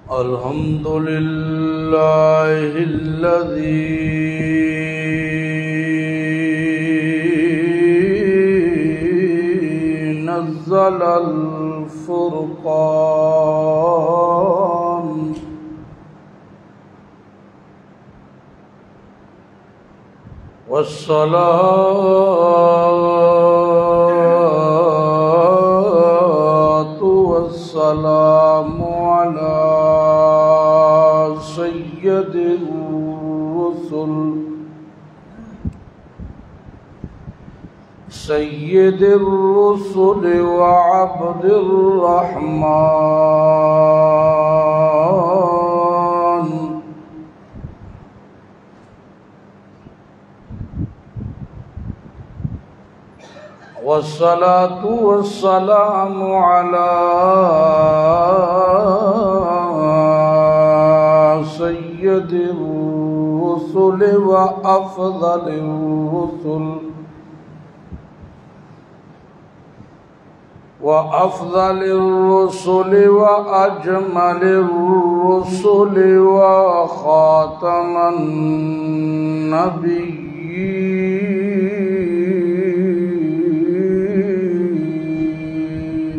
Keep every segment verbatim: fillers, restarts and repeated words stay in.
الحمد لله الذي نزل الفرقان والصلاة والسلام على سيد الرسل سيد الرسل وعبد الرحمن والصلاة والسلام على سيد الرسل وأفضل الرسل وأفضل الرسل وأجمل الرسل وخاتم النبيين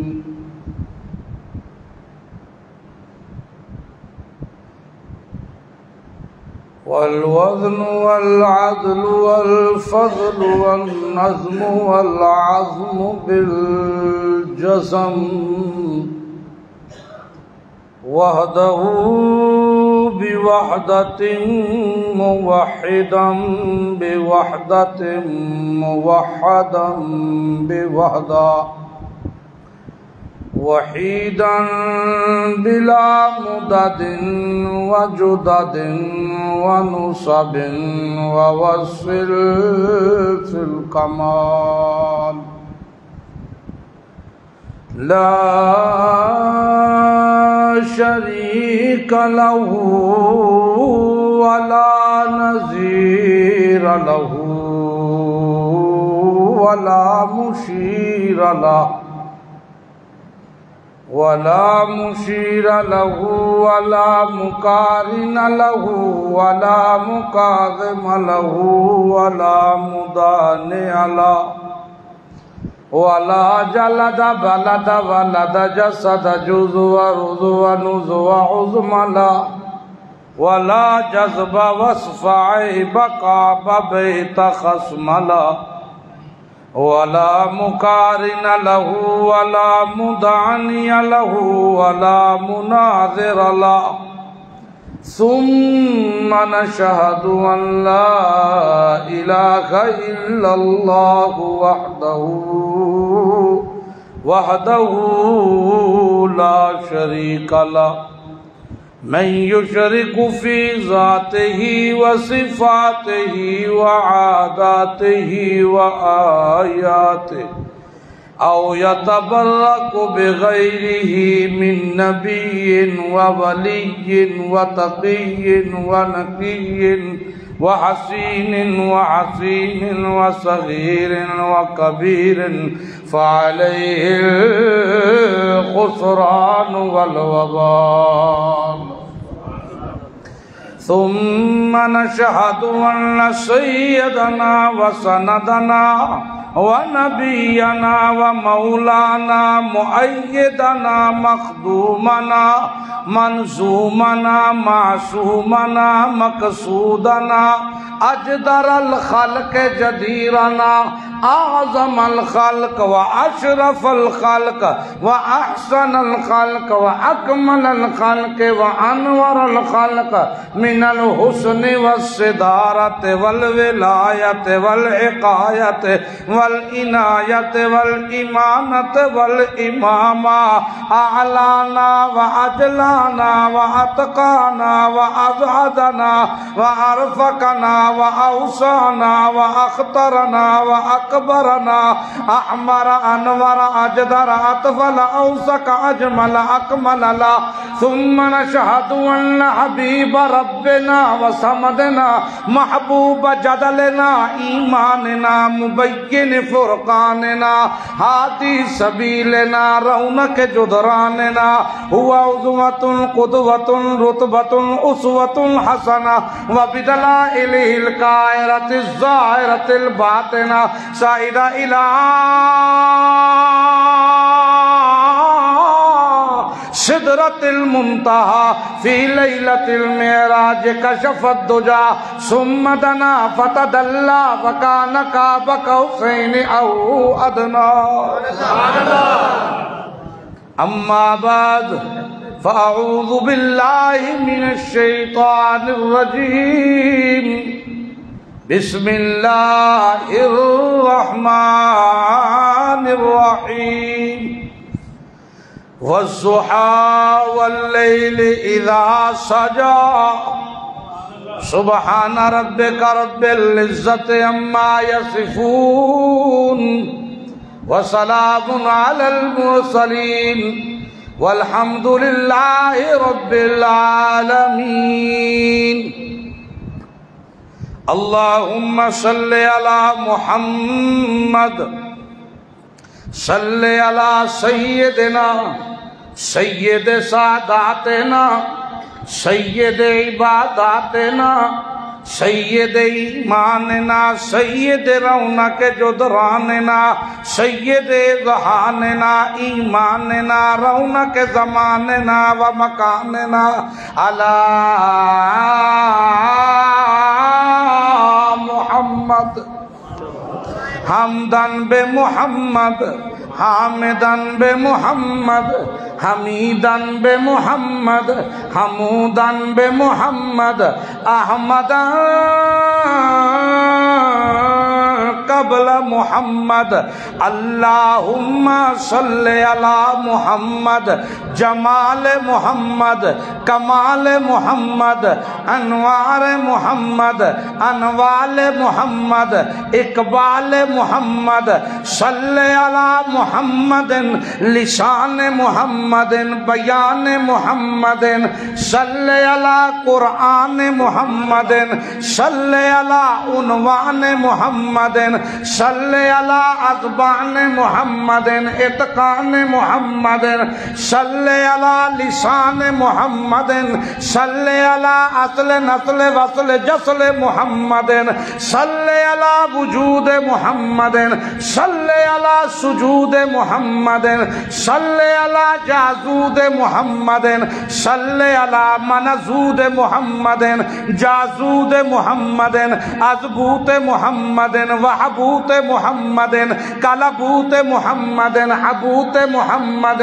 والوزن والعدل والفضل والنظم والعزم بالجزم وحده بوحدة موحدا بوحدة موحدا بوحدة وحيدا بلا مدد وجدد ونصب ووصف في الكمال لا شريك له ولا نظير له ولا مشير له ولا مشير له ولا مقارن له ولا مكاظم له ولا مضانع له ولا جلد بلد ولد جسد جزء ورضو ونزو وعظم له ولا جذب وصف عيب قاب بيت خصم له ولا مقارن له ولا مدعني له ولا مناظر له ثم نشهد أن لا إله إلا الله وحده وحده لا شريك له من يشرك في ذاته وصفاته وعاداته وآياته أو يتبرك بغيره من نبي وولي وتقي ونقي وحسين وحسين وصغير وكبير فعليه الخسران والوبال ثم نشهد أن سيدنا وسندنا ونبينا ومولانا مؤيدنا مخدومنا منظومنا معصومنا مقصودنا اجدر الخلق جديرنا اعظم الخلق واشرف الخلق واحسن الخلق واكمل الخلق وانور الخلق من الحسن والصدارة والولاية والعقاية والعناية والإمامة والإمامة أعلانا وأجلانا وأتقانا وأزهدنا وأرفقنا وأوصانا وأخطرنا وأكرمنا أكبرنا أحمر أنور أجدر أطفل أوسك أجمل أكمل لا ثم نشهد أن حبيب ربنا وصمدنا محبوب جدلنا إيماننا مبين فرقاننا هادي سبيلنا رونق جدراننا هو عظمة قدوة رتبة أسوة حسنة وبدلائله الكائرة الظاهرة الباطنة سائر إلى سدرة المنتهى في ليلة المعراج كشف الدجى ثم دنا فتدلى فكان قاب قوسين أو أدنى. أما بعد فأعوذ بالله من الشيطان الرجيم. بسم الله الرحمن الرحيم. والضحى والليل إذا سجى سبحان ربك رب العزة عما يصفون وسلام على المرسلين والحمد لله رب العالمين. اللهم صل على محمد صل على سيدنا سید ساداتنا سید عباداتنا سید ایماننا سید رونق جدراننا سید ذہاننا ایماننا رونق زماننا و مکاننا علی محمد حمدن بے محمد حامدن بے محمد حمیدن بے محمد حمودن بے محمد احمدن قبل محمد. اللہم صل علی محمد جمال محمد کمال محمد انوار محمد انوال محمد اقبال محمد. صل علی محمد لسان محمد بیان محمد. صل علی قرآن محمد صل علی عنوان محمد صل علی ازبان محمد اتقان محمد. صل علی لسان محمد صل علی اصل نسل وصل جسل محمد. صل علی وجود محمد صل علی سجود محمد صل علی جازود محمد صل علی منزود محمد جازود محمد ازبوت محمد وحبوت محمد کلبوت محمد حبوت محمد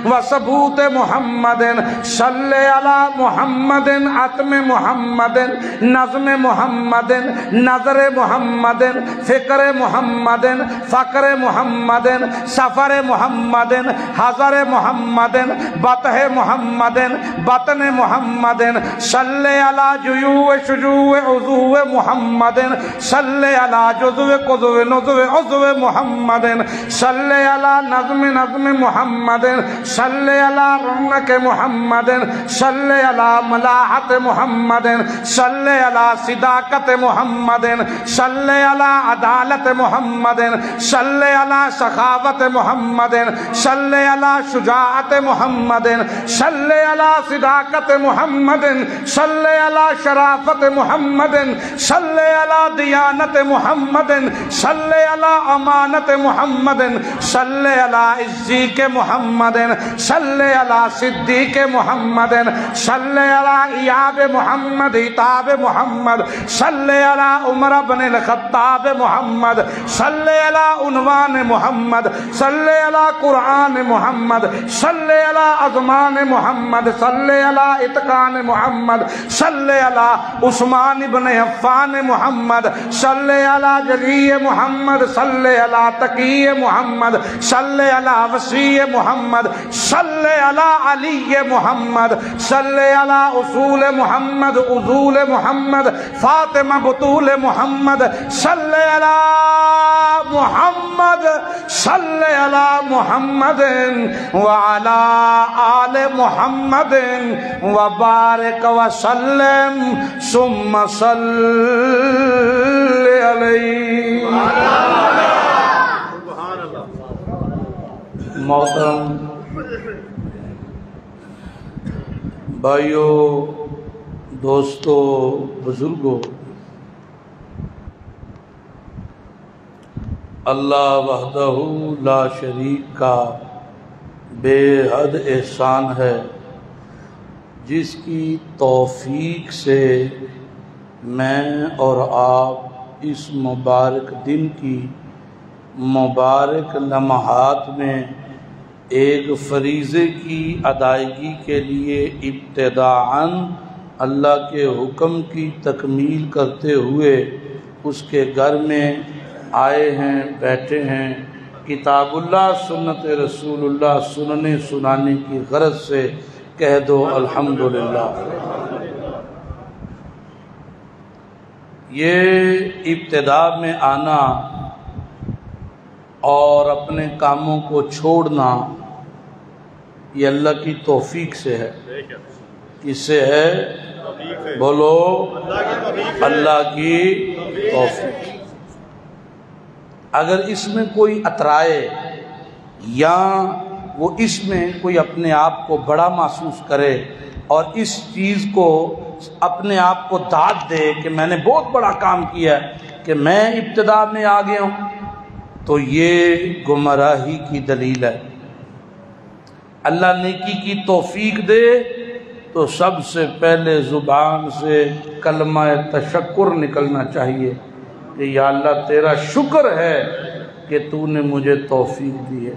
وثبوت محمد. صل علی محمد عتم محمد نظم محمد نظر محمد فکر محمد فقر محمد سفر محمد حضر محمد بطح محمد بطن محمد. صل علی جیوع شجوع عضو محمد صل علی جزو قضو نضو عضو محمد. صل علی نظم نظم محمد صل علی رونق محمد صل علی ملاحت محمد صل علی صداقت محمد صل علی عدالت محمد صل علی سخاوت محمد صل علی شجاعت محمد صل علی صداقت محمد صل علی شرافت محمد صل علی دیانت محمد صل علی امانت محمد صل علی عزیق محمد صل علی صدیق محمد صل علی ایاب محمد عتاب محمد صل علی عمر بن الخطاب محمد صل علی عنوان محمد صل علی قرآن محمد صل علی ازمان محمد صل علی اتقان محمد صل علی عثمان بن عفان محمد صل علی جلی محمد صلی علی تقی محمد صلی علی وسیع محمد صلی علی علی محمد صلی علی اصول محمد اصول محمد فاطمہ بطول محمد صلی علی محمد صلی علی محمد وعلی آل محمد وبارک وسلم ثم صلی علیہ. محترم بھائیو، دوستو، بزرگوں، اللہ وحدہ لا شریک کا بے حد احسان ہے، جس کی توفیق سے میں اور آپ اس مبارک دن کی مبارک لمحات میں ایک فریضے کی ادائیگی کے لیے ابتداءً اللہ کے حکم کی تکمیل کرتے ہوئے اس کے گھر میں آئے ہیں، بیٹھے ہیں، کتاب اللہ سنت رسول اللہ سننے سنانے کی غرض سے. کہہ دو الحمدللہ. یہ ابتدا میں آنا اور اپنے کاموں کو چھوڑنا یہ اللہ کی توفیق سے ہے. کس سے ہے؟ بولو، اللہ کی توفیق. اگر اس میں کوئی اترائے یا وہ اس میں کوئی اپنے آپ کو بڑا محسوس کرے اور اس چیز کو اپنے آپ کو داد دے کہ میں نے بہت بڑا کام کیا ہے، کہ میں ابتدا میں آ گیا ہوں، تو یہ گمراہی کی دلیل ہے. اللہ نیکی کی توفیق دے تو سب سے پہلے زبان سے کلمہ تشکر نکلنا چاہیے کہ یا اللہ تیرا شکر ہے کہ تو نے مجھے توفیق دی ہے.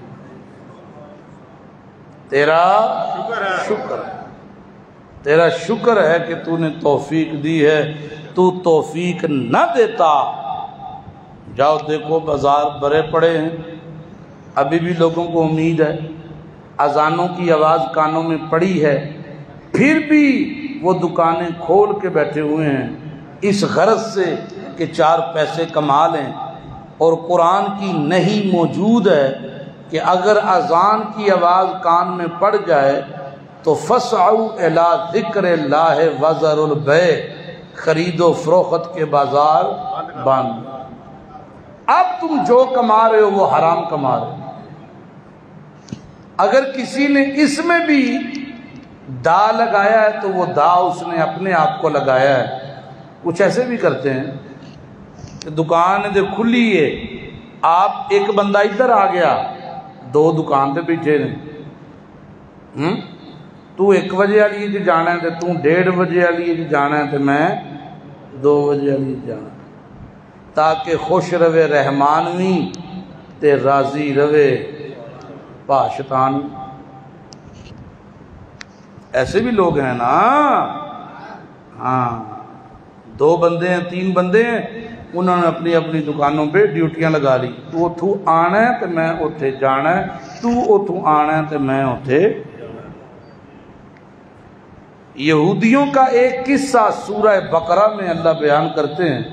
تیرا شکر ہے، تیرا شکر ہے کہ تو نے توفیق دی ہے. تو توفیق نہ دیتا، جاؤ دیکھو بازار بھرے پڑے ہیں، ابھی بھی لوگوں کو امید ہے، اذانوں کی آواز کانوں میں پڑی ہے، پھر بھی وہ دکانیں کھول کے بیٹھے ہوئے ہیں اس غرض سے کہ چار پیسے کما لیں. اور قرآن کی نہیں موجود ہے کہ اگر اذان کی آواز کان میں پڑ جائے تو فَاسْعَوْا إِلَىٰ ذِكْرِ اللَّهِ وَذَرُوا الْبَيْعَ، خرید و فروخت کے بازار بند. اب تم جو کما رہے ہو وہ حرام کما رہے ہو. اگر کسی نے اس میں بھی دا لگایا ہے تو وہ دا اس نے اپنے آپ کو لگایا ہے. کچھ ایسے بھی کرتے ہیں کہ دکان دے کھلی ہے، آپ ایک بندہ ادھر آ گیا، دو دکان تے بیٹھے نے، ہم تو ایک بجے والی جی جانا ہے تو ڈیڑھ بجے والی جی جانا ہے تو میں دو بجے والی جانا، تاکہ خوش رہے رحمان بھی تے راضی رہے پاشتان. ایسے بھی لوگ ہیں نا. ہاں، دو بندے ہیں، تین بندے ہیں، انہوں نے اپنی اپنی دکانوں پہ ڈیوٹیاں لگا لی. تو اتھو آنا ہے تو میں اتھے جانا ہے، تو اتھو آنا ہے تو میں اتھے. یہودیوں کا ایک قصہ سورہ بقرہ میں اللہ بیان کرتے ہیں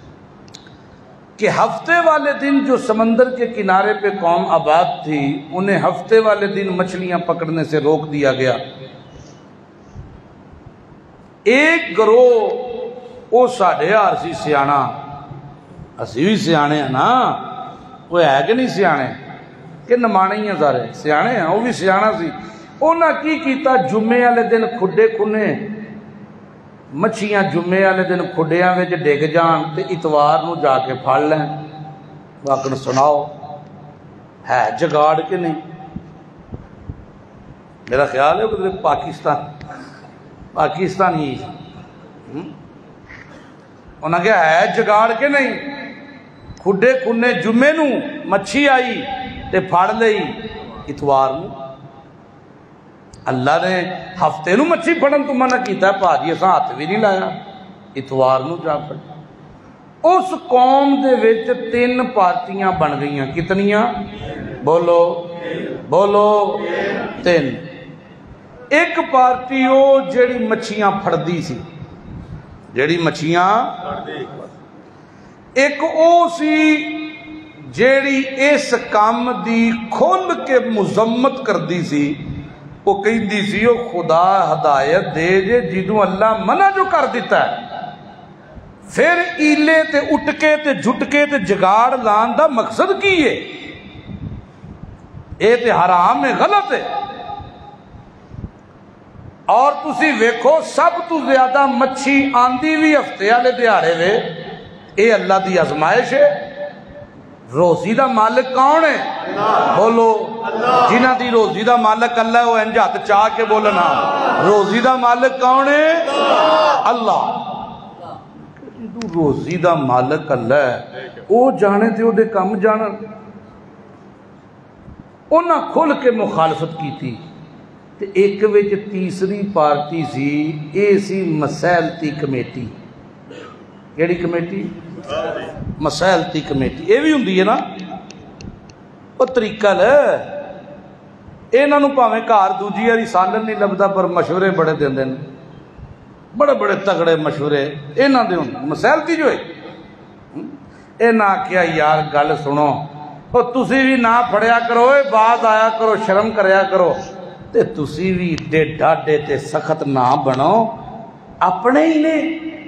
کہ ہفتے والے دن جو سمندر کے کنارے پہ قوم آباد تھی، انہیں ہفتے والے دن مچھلیاں پکڑنے سے روک دیا گیا. ایک گروہ وہ ساڑھے آر سی سیانا، اسی بھی سیانے ہیں نا، وہ ہے کہ نہیں سیانے کہ نمانے ہی ہیں، سارے سیانے ہیں. وہ بھی سیانا سی. انہاں کی کیتا جمعے والے دن کھڈے کھنے مچھیاں جمعے والے دن کھڈیاں وچ ڈگ جان تے اتوار نو جا کے پھڑ لیں. واقعہ سناؤ ہے جگاڑ کے نہیں؟ میرا خیال ہے کہ پاکستان پاکستان ہی انہاں کہا ہے جگاڑ کے نہیں. کھڈے کھنے جمعے نو مچھی آئی تے پھڑ لئی اتوار نو. اللہ نے ہفتے نو مچھی پھڑن تو منع کیتا ہے، پاجی اساں ہاتھ بھی نہیں لایا، اتوار نو جا پڑ. اس قوم دے وچ تین پارٹیاں بن گئیاں. کتنیاں؟ بولو بولو. تین. ایک پارٹی او جیڑی مچھیاں پھڑدی سی، جیڑی مچھیاں. ایک او سی جیڑی اس کام دی کھل کے مذمت کردی سی. وہ کہندی سی او خدا ہدایت دے جے جدوں اللہ منع جو کر دیتا ہے پھر ایلے تے اٹکے تے جھٹکے تے جگاڑ لان دا مقصد کی ہے؟ اے تے حرام ہے، غلط ہے. اور تسی ویکھو سب تو زیادہ مچھی آندی بھی ہفتے والے دیہڑے وے. اے اللہ دی آزمائش ہے. روزی دا مالک کون ہے؟ بولو. جنہ دی روزی دا مالک اللہ ہے وہ انج ہاتھ چاہ کے بولنا. روزی دا مالک کون ہے؟ اللہ. روزی دا مالک اللہ ہے، او جانے تے او دے کم جانن. انہاں کھل کے مخالفت کی تھی. تے ایک وچ تیسری پارٹی سی، اے سی مسائلتی کمیٹی. کیڑی کمیٹی؟ مسائلتی کمیٹی. اے بھی ہوندی ہے نا. او طریقہ لے انہاں نوں بھاویں گھر دوجی واری سالن نہیں لبدا پر مشورے بڑے دیندے نے، بڑے بڑے تگڑے مشورے انہاں دے ہوندے. مسائلتی جو ہے انہاں آکھیا یار گل سنو، او تسی بھی نہ پھڑیا کرو، اے باز آیا کرو، شرم کریا کرو، تے تسی بھی ڈے ڈاڈے تے سخت نہ بنو. اپنے ہی نے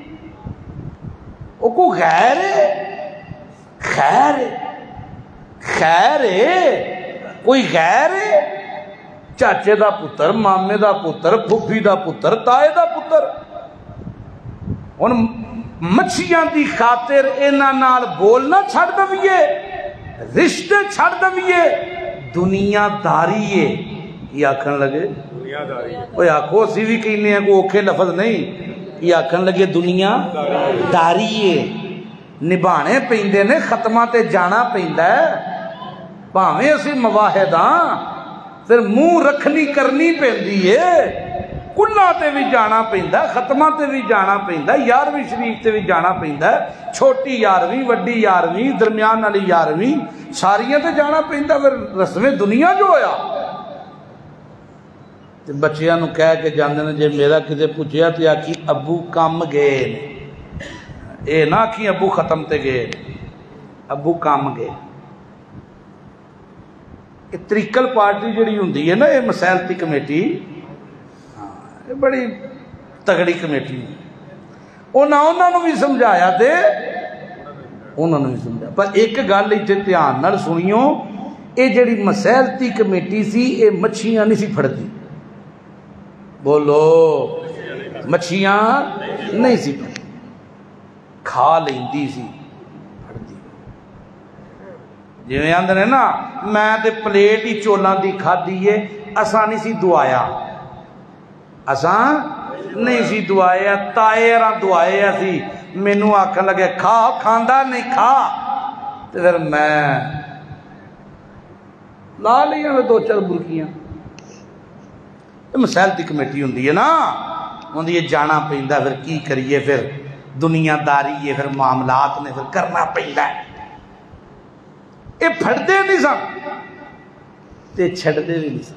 او کو غیر ہے، خیر ہے، خیر ہے، کوئی غیر ہے. چاچے دا پتر، مامے دا پتر، پھوپھی دا پتر، تائے دا پتر. ہن مچھیاں دی خاطر انہاں نال بولنا چھڑ دویے، رشتے چھڑ دویے، دنیا داری ہے. یہ آکھن لگے دنیا داری. اوے آکھو اسی بھی کہنے ہیں کوئی اوکھے لفظ نہیں. یہ آکھن لگے دنیا داری ہے. نبھانے پیندے نے، ختمہ تے جانا پیندا ہے. بھاویں اسی مواحد ہاں پھر منہ رکھنی کرنی پیندی ہے. کلہ تے بھی جانا پیندا، ختمہ تے بھی جانا پیندا، یارویں شریف تے بھی جانا پیندا. چھوٹی یارویں، وڈی یارویں، درمیان والی یارویں، ساریاں تے جانا پیندا. پھر رسم دنیا جو ہویا بچیاں نو کہہ کے جاندے نے. جے میرا کسے پوچھیا تے آکھی ابو کم گئے نے. اے نہ آکھی ابو ختم تے گئے، ابو کم گئے. یہ تریکل پارٹی جڑی ہوندی ہے نا، یہ مسائلتی کمیٹی، یہ بڑی تگڑی کمیٹی. انہاں انہاں نو بھی سمجھایا تے انہاں نو بھی سمجھایا. پر ایک گل ایتھے دھیان نال سنیو، اے جڑی مسائلتی کمیٹی سی اے مچھیاں نہیں سی پھڑدی. بولو. مچھیاں نہیں سی پھڑدی، کھا لیندی سی، پھڑدی. جویں آندے نے نا میں تے پلیٹ ہی چولاں دی کھادی ہے، اساں نہیں سی دعایا، اساں نہیں سی دعایا، تائے راں دعایا سی. مینوں آکھن لگے کھا، کھاندا نہیں کھا. تے پھر میں لا لیاں میں دو چار برکیاں. مسائلتی کمیٹی ہوندی ہے نا، ہوندی ہے جانا پیندا. پھر کی کریے، پھر دنیا داری ہے، پھر معاملات نے پھر کرنا پیندا ہے. اے پھڑدے نہیں سن تے چھڑدے بھی نہیں سن.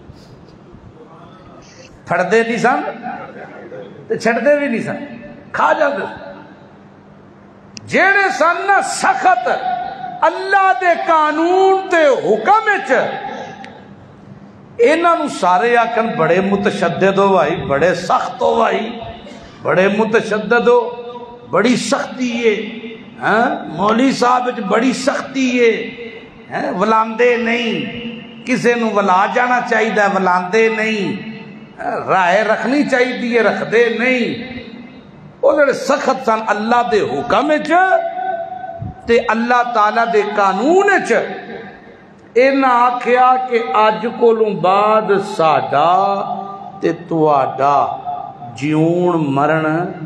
پھڑدے نہیں سن تے چھڑدے بھی نہیں سن، کھا جاندے. جیڑے سن نا سخت اللہ دے قانون تے حکم وچ، انہاں نو سارے آکھن بڑے متشدد ہو بھائی، بڑے سخت ہو بھائی، بڑے متشدد ہو، بڑی سختی ہے. ہاں مولوی صاحب وچ بڑی سختی ہے، ولاندے نہیں، کسے نو ولا جانا چاہیے ولاندے نہیں، رائے رکھنی چاہیے رکھدے نہیں. وہ جڑے سخت سن اللہ دے حکم وچ تے اللہ تعالی دے قانون وچ، انہاں آکھیا کہ اج کولوں بعد ساڈا تے تواڈا جیون مرن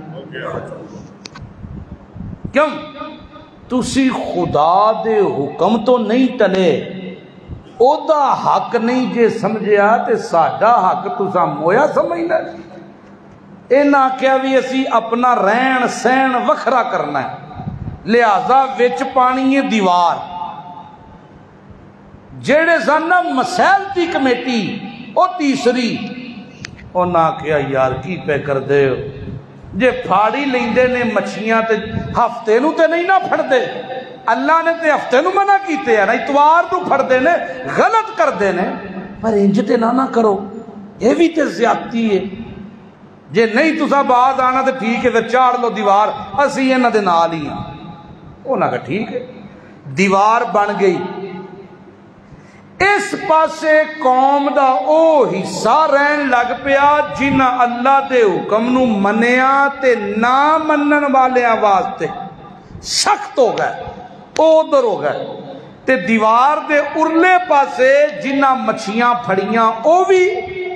کیوں؟ تسی خدا دے حکم تو نہیں ٹلے، او دا حق نہیں جے سمجھیا تے ساڈا حق تساں مویا سمجھنا. انہاں آکھیا بھی اسی اپنا رہن سہن وکھرا کرنا ہے. لہذا وچ پانی ہے دیوار. جڑے سن مسائل کمیٹی وہ تیسری انہاں کیا یار کی پہ کر دے ہو جے پھاڑی لیندے نے مچھیاں تے ہفتے نو تے نہیں نہ پھڑ دے. اللہ نے تے ہفتے نو منع کیتے ہیں نا اتوار نو پھڑ دے نے غلط کر دے نے پر انج تے نہ نہ کرو یہ بھی تے زیادتی ہے. جے نہیں تسا باز آنا تے ٹھیک ہے تے چاڑ لو دیوار اسی انہاں دے نال ہی ہاں. انہاں کہا ٹھیک ہے دیوار بن گئی. اس پاسے قوم دا او حصہ رہن لگ پیا جنہ اللہ دے حکم نو منیا تے نہ منن والیاں واسطے سخت ہو گئے او ادھر ہو گئے. تے دیوار دے ارلے پاسے جنہ مچھیاں پھڑیاں او بھی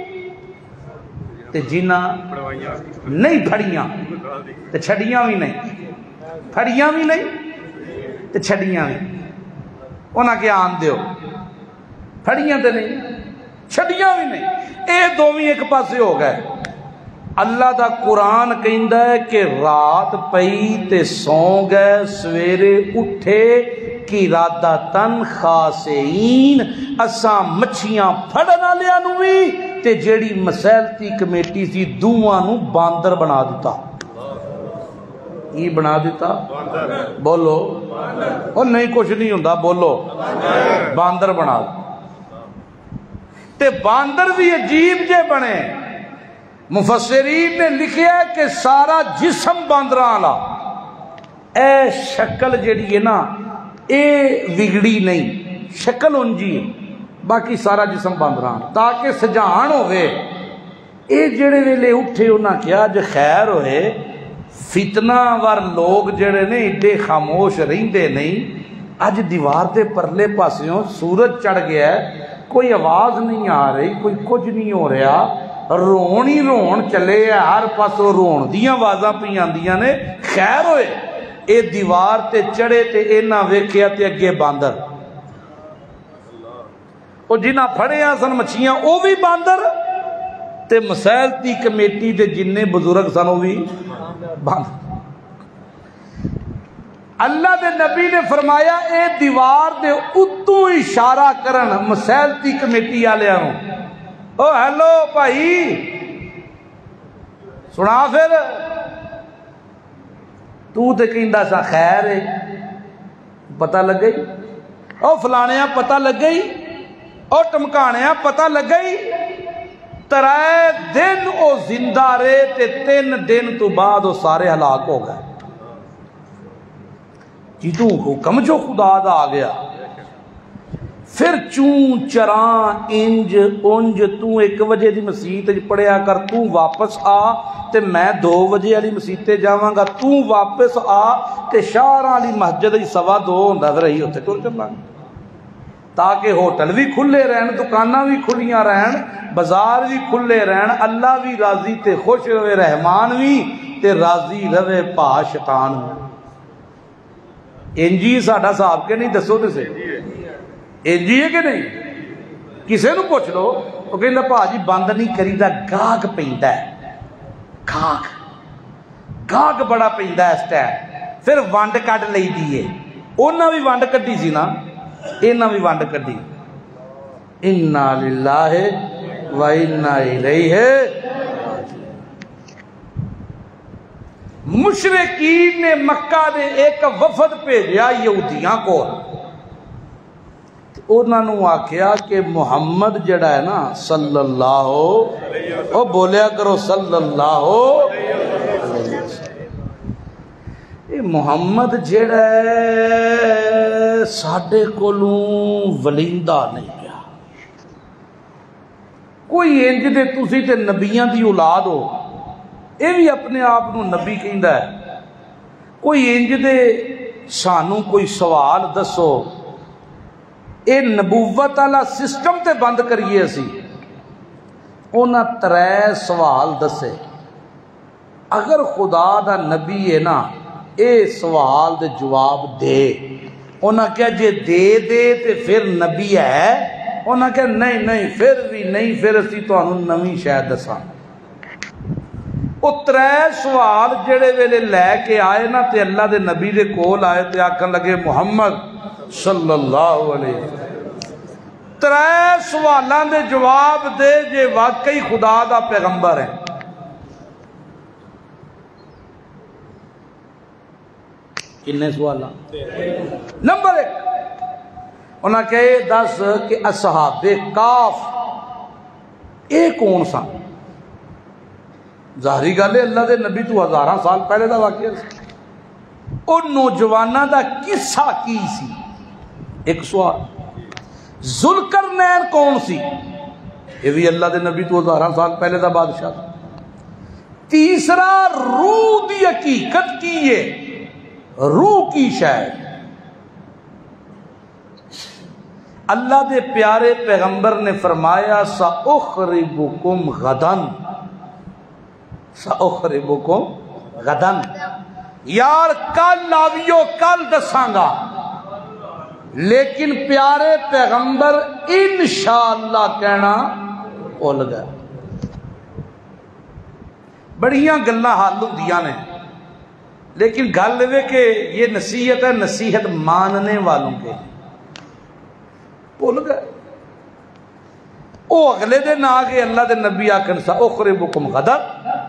تے جنہ نہیں پھڑیاں تے چھڑیاں بھی نہیں پھڑیاں بھی نہیں تے چھڑیاں بھی. انہاں کیا آن دیو پھڑیاں تے نہیں چھڑیاں بھی نہیں اے دوویں ایک پاسے ہو گئے. اللہ دا قرآن کہندا ہے کہ رات پئی تے سو گئے سویرے اٹھے قرادتن خاسئین اساں مچھیاں پھڑن والیاں نو بھی تے جیڑی مسائلتی کمیٹی سی دوواں نو باندر بنا دیتا. کی بنا دیتا؟ بولو اور نہیں کچھ نہیں ہوندا بولو باندر بنا دیتا. تے باندر بھی عجیب جے بنے. مفسرین نے لکھیا ہے کہ سارا جسم باندراں والا اے شکل جڑی ہے نا اے وگڑی نہیں شکل انجی ہے باقی سارا جسم باندراں تاکہ سجان ہوئے. اے جڑے ویلے اٹھے انہاں کیا جو خیر ہوئے فتنہ ور لوگ جڑے نے ایڈے خاموش رہندے نہیں. اج دیوار دے پرلے پاسیوں سورج چڑھ گیا ہے کوئی آواز نہیں آ رہی کوئی کچھ نہیں ہو رہا رون ہی رون چلے ہے ہر پاسوں رون دیاں آوازاں پہ آندیاں نے. خیر ہوئے اے دیوار تے چڑھے تے اینا ویکھیا تے اگے باندر او جنہ پھڑے ہیں سن مچھیاں او بھی باندر تے مسائلتی کمیٹی دے جننے بزرگ سن او بھی باندر. اللہ دے نبی نے فرمایا اے دیوار دے اتوں اشارہ کرن مسائلتی کمیٹی آلیاں نو او ہیلو بھائی سنا پھر تو تے کہندا سا خیر ہے پتہ لگ گئی او فلانیاں پتہ لگ گئی او ٹمکانیاں پتہ لگ گئی. ترائے دن او زندہ رہے تے تین دن تو بعد او سارے ہلاک ہو گئے. جی تو حکم جو خدا دا آ گیا پھر چون چران انج انج تو ایک وجہ دی مسیت پڑھیا کر تو واپس آ تے میں دو وجہ والی مسیتے جاواں گا تو واپس آ تے شاہراں والی مسجد دی سوا دو ہوندا رہی اوتھے ٹر چلاں تاکہ ہوٹل بھی کھلے رہن دکاناں بھی کھلیاں رہن بازار بھی کھلے رہن اللہ بھی راضی تے خوش رہے رحمان بھی تے راضی رہے پا شیطان بھی. انجی ساڈا صاحب کے نہیں دسو تے انجی ہے کہ نہیں کسے نو پوچھ لو وہ کہندا بھاجی بند نہیں کریدا گاہک پیندا ہے گاہک گاہک بڑا پیندا ہے اس ٹائم پھر ونڈ کڈ لئی دی ہے. انہاں بھی ونڈ کڈی سی نا انہاں بھی ونڈ کڈی. انا للہ و انا الیہ. مشرکین نے مکہ نے ایک وفد بھیجا یہودیاں کو انہوں نے آکھیا کہ محمد جڑا ہے نا صلی اللہ او بولیا کرو صلی اللہ اے محمد جڑا ہے ساڈے کولوں ولیندہ نہیں پیا کوئی انج دے تسی تے نبیاں دی اولاد ہو یہ بھی اپنے آپ کو نبی کہندا ہے کوئی انج دے سانو کوئی سوال دسو اے نبوت والا سسٹم تے بند کریے اسی. انہاں ترے سوال دسے اگر خدا دا نبی ہے نا اے سوال دے جواب دے. انہاں کہا جے دے دے تے پھر نبی ہے. انہاں کہا نہیں نہیں پھر بھی نہیں پھر اسی تانوں نویں شے دساں. وہ ترے سوال جڑے ویلے لے کے آئے نا تے اللہ دے نبی دے کول آئے تے آکھن لگے محمد صلی اللہ علیہ وسلم ترے سوالاں دے جواب دے جے واقعی خدا دا پیغمبر ہے۔ کنے سوالاں؟ نمبر ایک انہاں کہے دس کہ اصحاب کاف اے کون سا؟ ظاہری گل ہے اللہ دے نبی تو ہزاراں سال پہلے دا واقعہ سی، اور نوجواناں دا قصہ کی سی؟ ایک سوال۔ ذوالقرنین کون سی؟ یہ بھی اللہ دے نبی تو ہزاراں سال پہلے دا بادشاہ تھا۔ تیسرا روح دی حقیقت کی ہے، روح کی شاید اللہ دے پیارے پیغمبر نے فرمایا سأخربکم غدن، سأخربکم غدن، یار کل آویو کل دسانگا، لیکن پیارے پیغمبر انشاءاللہ کہنا بھول گئے۔ بڑیاں گلاں حال ہوندیاں نے، لیکن گل یہ کہ یہ نصیحت ہے، نصیحت ماننے والوں کے، بھول گئے۔ او اگلے دن آگے اللہ دے نبی آکھن سا اخربکم غدن،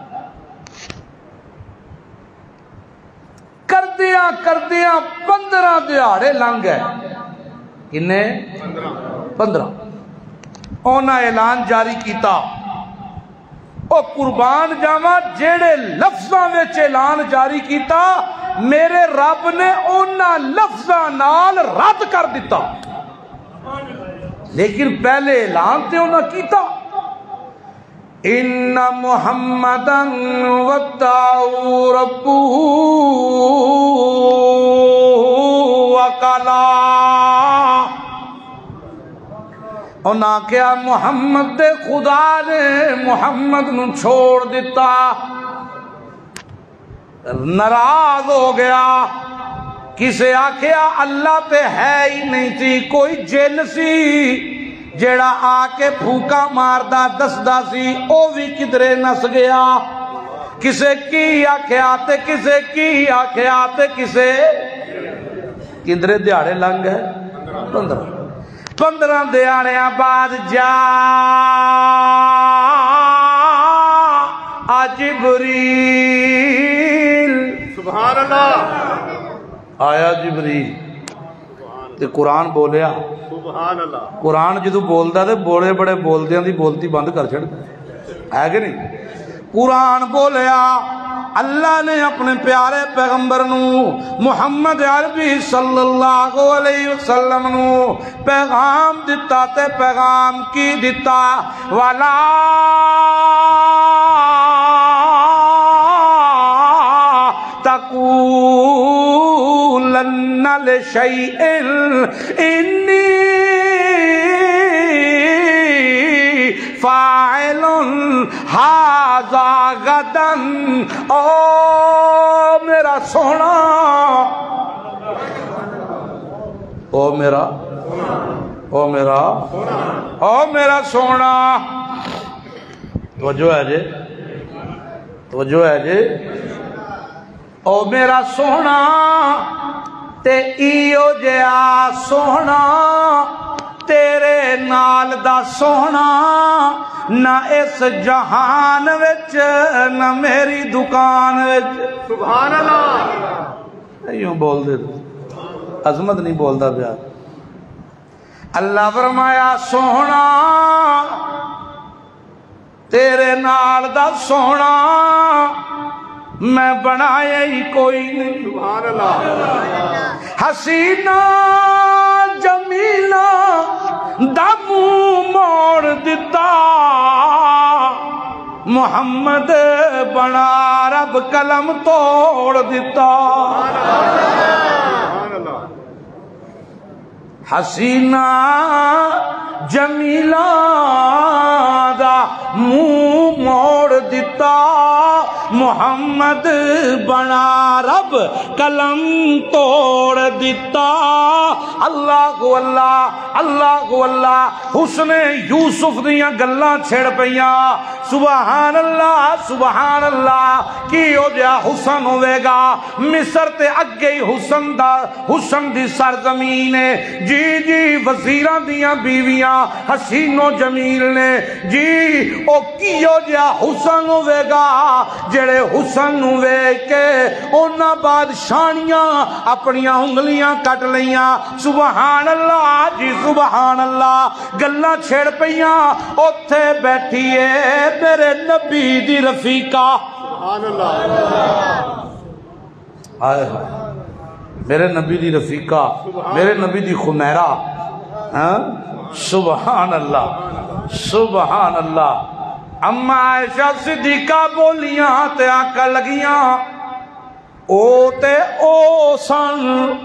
کردیاں کردیاں پندرہ دیہاڑے لنگ گئے۔ کنے؟ پندرہ۔ انہاں اعلان جاری کیتا، او قربان جاواں جیڑے لفظاں وچ اعلان جاری کیتا میرے رب نے انہاں لفظاں نال رد کر دیتا، لیکن پہلے اعلان تے انہاں کیتا ان محمدن ودعوا ربہ وقالا، انہاں کیا محمد دے خدا نے محمد نو چھوڑ دیتا، ناراض ہو گیا۔ کسے آکھیا اللہ تے ہے ہی نہیں تھی، کوئی جن سی جیڑا آ کے پھوکا ماردا دسدا سی او بھی کدرے نس گیا۔ کسے کی آکھیا تے کسے کی آکھیا تے کسے کدرے دیہاڑے لنگ گئے؟ پندرہ۔ پندرہ دیہاڑیاں بعد جا جبریل، سبحان اللہ، آیا جبریل تے قرآن بولیا۔ سبحان اللہ۔ قرآن جدو بولدا تے بڑے بڑے بولدیاں دی بولتی بند کر چھڑ ہے کہ نہیں؟ قرآن بولیا، اللہ نے اپنے پیارے پیغمبر نو محمد عربی صلی اللہ علیہ وسلم نو پیغام دیتا تے پیغام کی دیتا، والا تقولن لشیء انی فاعل ھذا غدا، او میرا سونا، او میرا او میرا او میرا سونا، توجہ ہے جی، توجہ ہے جی، او میرا سونا تے ایو جیا سونا تیرے نال دا سونا نہ اس جہان وچ نہ میری دکان وچ۔ سبحان اللہ۔ یوں بول دے، عظمت نہیں بولدا پیا۔ اللہ فرمایا سونا تیرے نال دا سونا میں بنایا ہی کوئی نہیں۔ سبحان اللہ۔ حسینہ جمیلہ دم موڑ دیتا، محمد بنا رب قلم توڑ دیتا۔ سبحان اللہ۔ حسینہ جمیلہ دا منہ موڑ دیتا، محمد بنا رب قلم توڑ دیتا۔ اللہ اللہ اللہ کو اللہ حسن یوسف دیاں گلاں چھڑ پیاں سبحان اللہ سبحان اللہ کی ہو جا حسن ہوئے گا مصر تے اگے ہی حسن دا حسن دی سرزمین ہے جی جی وزیراں دیاں بیویاں حسین و جمیل نے جی او کی ہو جا حسن ہوئے گا جڑے حسن ہوئے کے اونا بادشاہیاں اپنیاں انگلیاں کٹ لیاں سبحان اللہ جی سبحان اللہ گلاں چھڑ پیاں اوتھے بیٹھیے میرے نبی دی رفیقہ سبحان اللہ آئے ہاں میرے نبی دی رفیقہ میرے نبی دی خمیرہ سبحان اللہ سبحان اللہ اما عائشہ صدیقہ بولیاں تے آقا لگیاں او تے او سن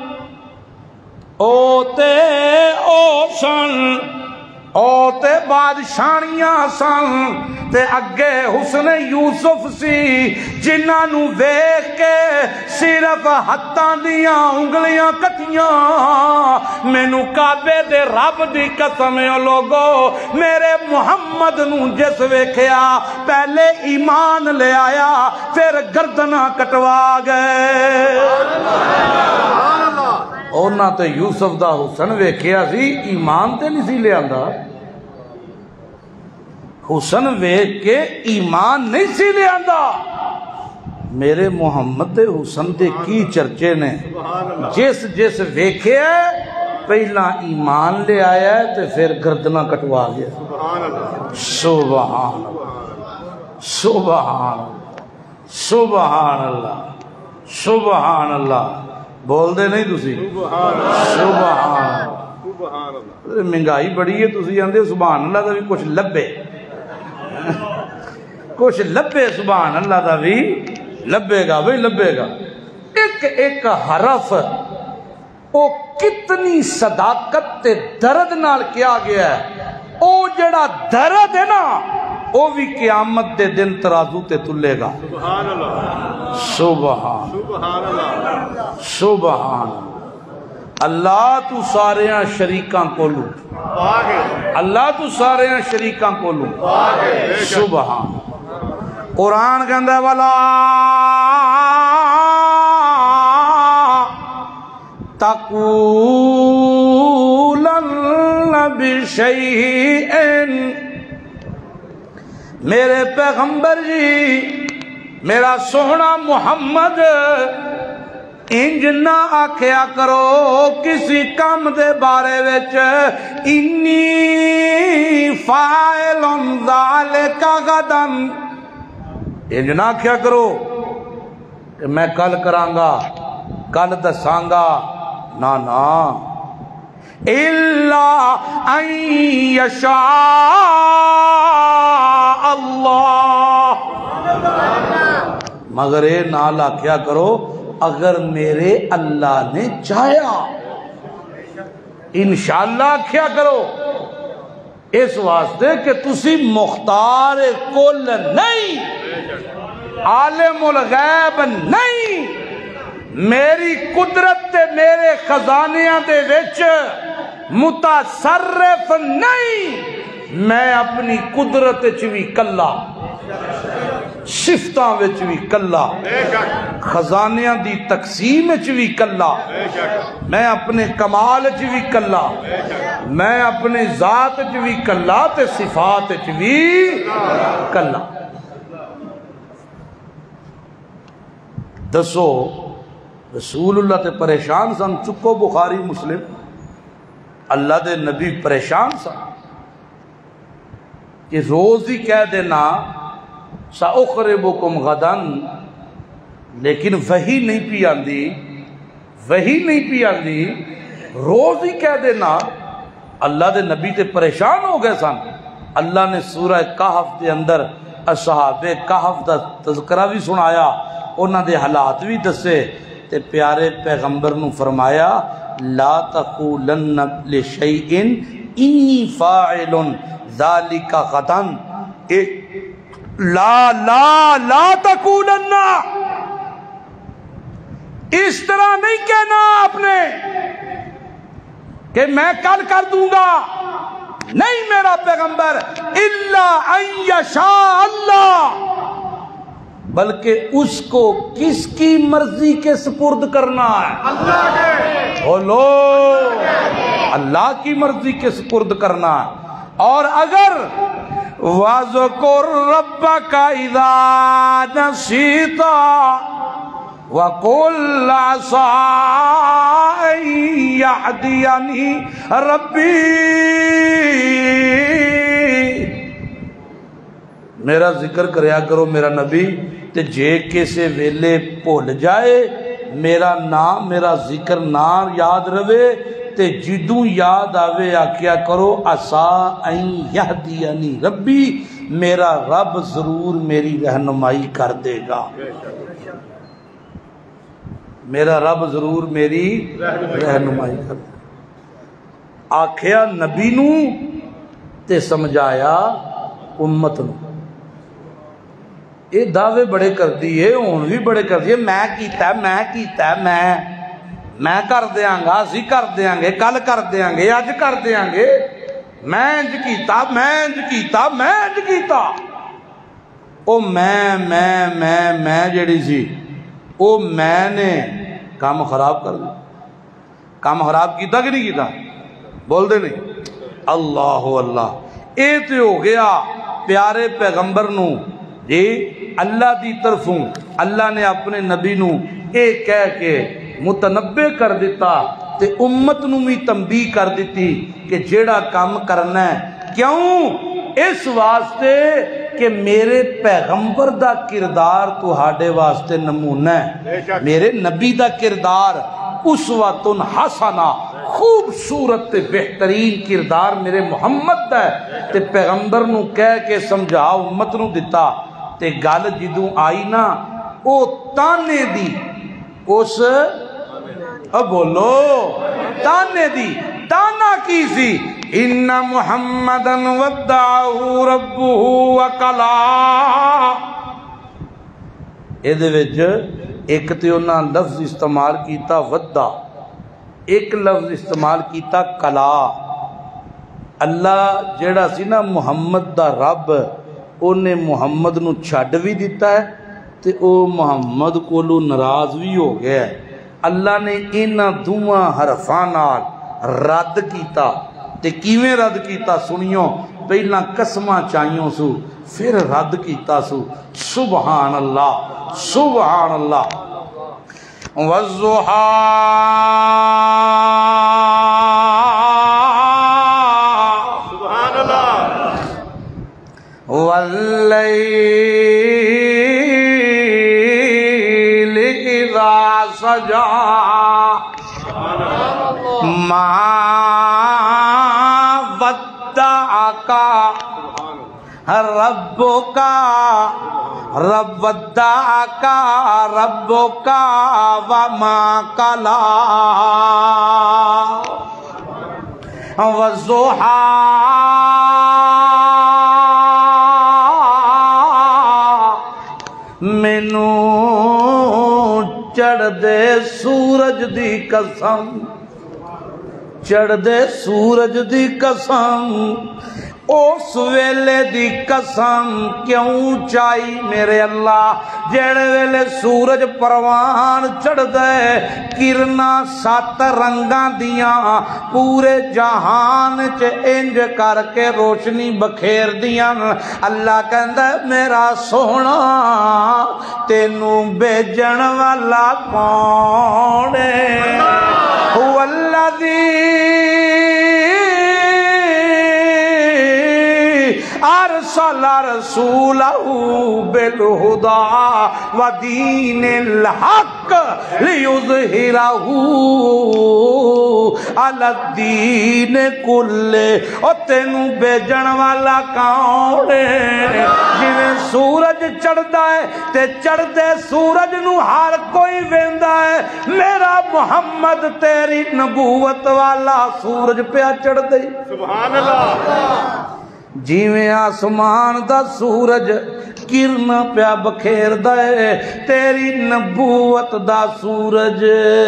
او تے او سن او تے بادشاہیاں سن تے اگے حسن یوسف سی جنہاں نو ویکھ کے صرف ہتھاں دیاں انگلیاں کٹیاں مینوں کعبے دے رب دی قسم او لوگو میرے محمد نو جس ویکھیا پہلے ایمان لے آیا پھر گردناں کٹوا گئے اونا تے یوسف دا حسن ویکھیا سی ایمان تے نہیں سی لے آندا حسن ویکھ کے ایمان نہیں سی لے آندا میرے محمد دے حسن دے کی چرچے نے جس جس ویکھے پہلا ایمان لے آیا ہے تے پھر گردنہ کٹوا گیا سبحان اللہ سبحان اللہ سبحان اللہ سبحان اللہ بول دے نہیں تسی سبحان اللہ مہنگائی بڑی ہے تسی آندے سبحان اللہ دا بھی کچھ لبے کچھ لبے سبحان اللہ دا بھی لبے گا بھئی لبے گا ایک ایک حرف او کتنی صداقت تے درد نال کیا گیا ہے او جڑا درد ہے نا او بھی قیامت دے دن ترازو تے تلے گا سبحان اللہ سبحان سبحان اللہ سبحان اللہ تو ساریاں شریکاں کو لوں اللہ تو ساریاں شریکاں کو لوں سبحان قرآن کہندہ والا تقولن بشیئن میرے پیغمبر جی میرا سونا محمد انج نہ آکھیا کرو کسی کام دے بارے وچ انی فاعلن ذالک غدن انج نہ آکھیا کرو کہ میں کل کرانگا کل دسانگا نا نا الا ان یشاء اللہ مگر اے نال آکھیا کرو اگر میرے اللہ نے چاہیا انشاءاللہ کیا کرو اس واسطے کہ تسی مختار کل نہیں عالم الغیب نہیں میری قدرت تے میرے خزانیاں دے وچ متصرف نہیں میں اپنی قدرت چوی کلا شفتاں وچ بھی کلا خزانیاں دی تقسیم وچ بھی کلا میں اپنے کمال وچ بھی کلا میں اپنے ذات وچ بھی کلا تے صفات وچ بھی کلا دسو رسول اللہ تے پریشان سن چکو بخاری مسلم اللہ دے نبی پریشان سن کہ روز ہی کہہ دینا سأخربکم غدن لیکن وہی نہیں پی آندی وہی نہیں پی آندی روز ہی کہہ دینا اللہ دے نبی تے پریشان ہو گئے سن اللہ نے سورہ کہف دے اندر اصحاب کہف دا تذکرہ بھی سنایا انہاں دے حالات بھی دسے تے پیارے پیغمبر نو فرمایا لا تقولن لشیئن انی فاعل ذالک غدن لا لا لا تقولن اس طرح نہیں کہنا آپ نے کہ میں کل کر دوں گا، نہیں میرا پیغمبر الا ان یشاء اللہ، بلکہ اس کو کس کی مرضی کے سپرد کرنا ہے؟ اللہ کے بولو، اللہ کی مرضی کے سپرد کرنا ہے۔ اور اگر وَاذْكُرْ رَبَّكَ إِذَا نَسِيتَ وَقُلْ عَسَىٰ أَن يَهْدِيَنِي رَبِّي، میرا ذکر کریا کرو میرا نبی، تے جے کسے ویلے بھول جائے میرا نام میرا ذکر نہ یاد رہے تے جدوں یاد آوے آکیا کرو عسیٰ ان یہدینی ربی، میرا رب ضرور میری رہنمائی کر دے گا، میرا رب ضرور میری رہنمائی کر دے گا۔ آکھیا نبی نو تے سمجھایا امت نو۔ یہ دعوے بڑے کر دیئے، ہون بھی بڑے کر دیئے، میں کیتا ہے میں کیتا ہے میں میں کر دیاں گا، اسی کر دیاں گے، کل کر دیاں گے، اج کر دیاں گے، میں انج کیتا میں انج کیتا میں انج کیتا۔ او میں میں میں میں جڑی سی او میں نے کام خراب کر دیا، کام خراب کیتا کہ نہیں کیتا؟ بول دے نہیں اللہ اللہ۔ اے تے ہو گیا پیارے پیغمبر نو جی اللہ دی طرفوں اللہ نے اپنے نبی نو اے کہہ کے متنبع کر دیتا تے امت نو بھی تنبیہ کر دیتی کہ جیڑا کام کرنا ہے، کیوں؟ اس واسطے کہ میرے پیغمبر دا کردار تہاڈے واسطے نمونہ ہے، میرے نبی دا کردار اسوۃ حسنہ خوبصورت تے بہترین کردار میرے محمد دا ہے، تے پیغمبر نو کہہ کے سمجھا امت نو دیتا تے گل جدوں آئی نا او تانے دی، اس اب بولو تانے دی، تانا کی سی ان محمدن ودعہ ربہ وکلا۔ اے دے وچ ایک تے انہاں لفظ استعمال کیتا ودہ، ایک لفظ استعمال کیتا کلا۔ اللہ جیڑا سی نا محمد دا رب، انہیں محمد نو چھڈ بھی دیتا ہے تے او محمد کولو ناراض بھی ہو گیا ہے۔ اللہ نے انہاں دوواں حرفاں نال رد کیتا تے کیویں رد کیتا سنیو، پہلا قسماں چائیوں سو پھر رد کیتا سو۔ سبحان اللہ سبحان اللہ۔ والضحیٰ سبحان اللہ، واللیل اذا سجا ما ودعک ربک رب ودعک ربک وما قلی والضحیٰ مینوں چڑھ دے سورج دی قسم، چڑھ دے سورج دی قسم، اس ویلے دی قسم کیوں چائی میرے اللہ جڑے ویلے سورج پروان چڑھ دے کرنا سات رنگاں دیاں پورے جہان چ انج کر کے روشنی بکھیر دیاں۔ اللہ کہندا میرا سونا تینوں بیجن والا کون ہے؟ هو الذی ارسل رسولہ بالہدی ودین الحق لیظہرہ علی الدین کلہ۔ او تینوں بیجن والا کون ہے؟ جنہیں سورج چڑھدا ہے تے چڑھدے سورج نو ہر کوئی ویندا ہے، میرا محمد تیری نبوت والا سورج پہ چڑھ دے۔ سبحان اللہ، جیویں آسمان دا سورج کرنا پیا بکھیر دے تیری نبوت دا سورج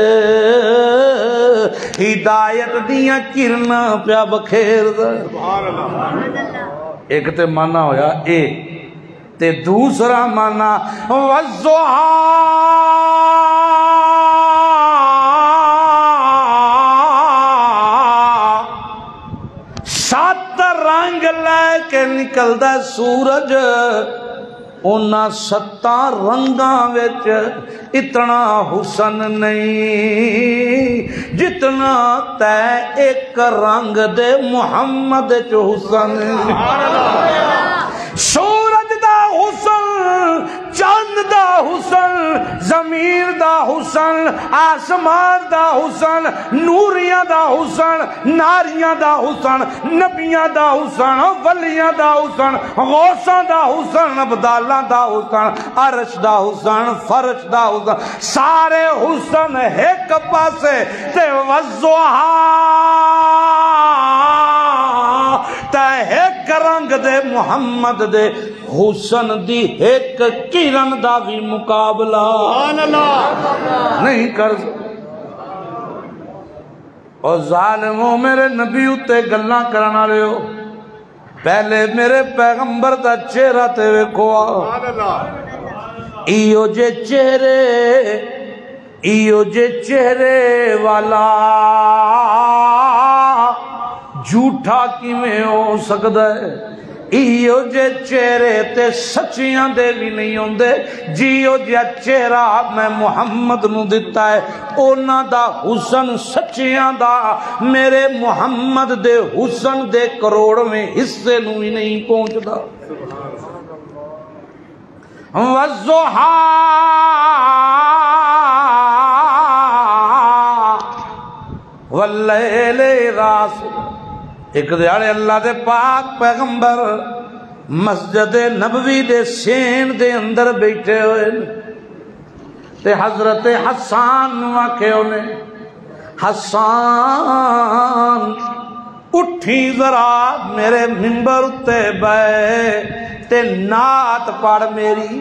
ہدایت دیاں کرنا پیا بکھیر دے. ایک تے مانا ہویا اے تے دوسرا مانا والضحا سات رنگ لے کے نکلدا سورج اونا ستاں رنگاں وچ اتنا حسن نہیں جتنا تے ایک رنگ دے محمد چ حسن. سورج دا حسن چاند دا حسن زمین دا حسن آسمان دا حسن نوریاں دا حسن ناریاں دا حسن نبیاں دا حسن ولیاں دا حسن غوثاں دا حسن ابدالاں دا حسن عرش دا حسن فرش دا حسن سارے حسن ایک پاسے تے والضحا تے ایک رنگ دے محمد دے حسن دی ایک کرن دا بھی مقابلہ نہیں کر سکتا. اور ظالموں میرے نبی اتے گلاں کرنا لے ہو پہلے میرے پیغمبر دا چہرہ تے ویکھو ایو جے چہرے ایو جے چہرے والا جھوٹا کیویں ہو سکدا ہے. ایو جے چہرے تے سچیاں دے بھی نہیں ہوندے جیو جے چہرہ میں محمد نو دتا ہے اونا دا حسن سچیاں دا میرے محمد دے حسن دے کروڑ میں حصے نو ہی نہیں پہنچدا. والضحا واللیل اذا سجى. ایک دیاڑے اللہ دے پاک پیغمبر مسجد نبوی دے سین دے اندر بیٹھے ہوئے تے حضرت حسان نو آکھے انہیں حسان اٹھی ذرا میرے منبر تے بے تے نعت پڑھ میری.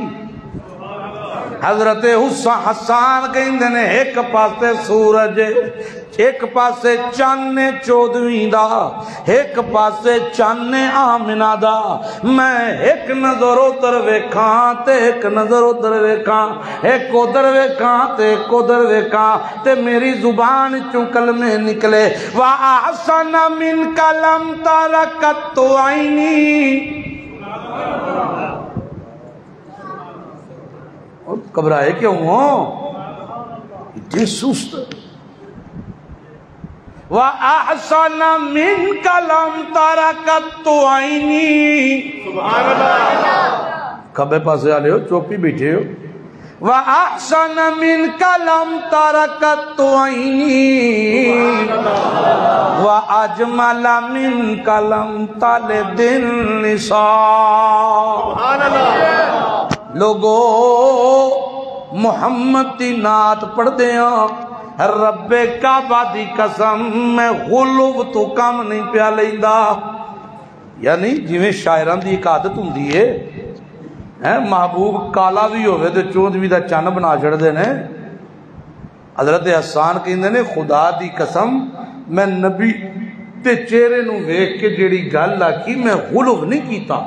حضرت حسان کہندے نے ایک پاسے سورج ایک پاسے چاند چودویں دا ایک پاسے چاند آمنہ دا میں ایک نظر ادھر ویکھاں تے ایک نظر ادھر ویکھاں ایک ادھر ویکھاں تے ایک ادھر ویکھاں تے میری زبان چوں کلمے نکلے وَأَحْسَنَ مِنْكَ لَمْ تَرَ قَطُّ عَيْنِي. گھبرائے کیوں ہو اتنی سست. وَأَحْسَنَ مِنْكَ لَمْ تَرَ قَطُّ عَيْنِي. سبحان اللہ. کھبے پاسے آلے ہو چوپی بیٹھے ہو. وَأَحْسَنَ مِنْكَ لَمْ تَرَ قَطُّ عَيْنِي وَأَجْمَلَ مِنْكَ لَمْ تَلِدِ النِّسَاءُ. سبحان اللہ. لوگو محمد دی نعت پڑھ دیاں رب کعبہ دی قسم میں غلوب تو کم نہیں پیا لیندا. یعنی جویں شاعران دی ایک عادت ہوندی ہے محبوب کالا بھی ہوئے تو چوند بھی دا چن بنا چھڑ دے نے. حضرت حسان کہندے نے خدا دی قسم میں نبی تے چہرے نو ویکھ کے جیڑی گل آکھی میں غلوب نہیں کیتا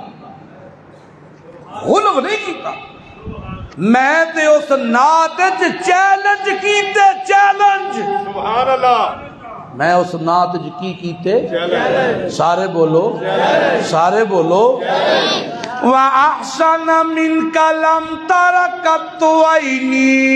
غلو نہیں کیتا میں تے اس نعت وچ چیلنج کیتے چیلنج. سبحان اللہ. میں اس نعت وچ کی کیتے سارے بولو سارے بولو. وَأَحْسَنَ مِنْكَ لَمْ تَرَ قَطُّ عَيْنِي.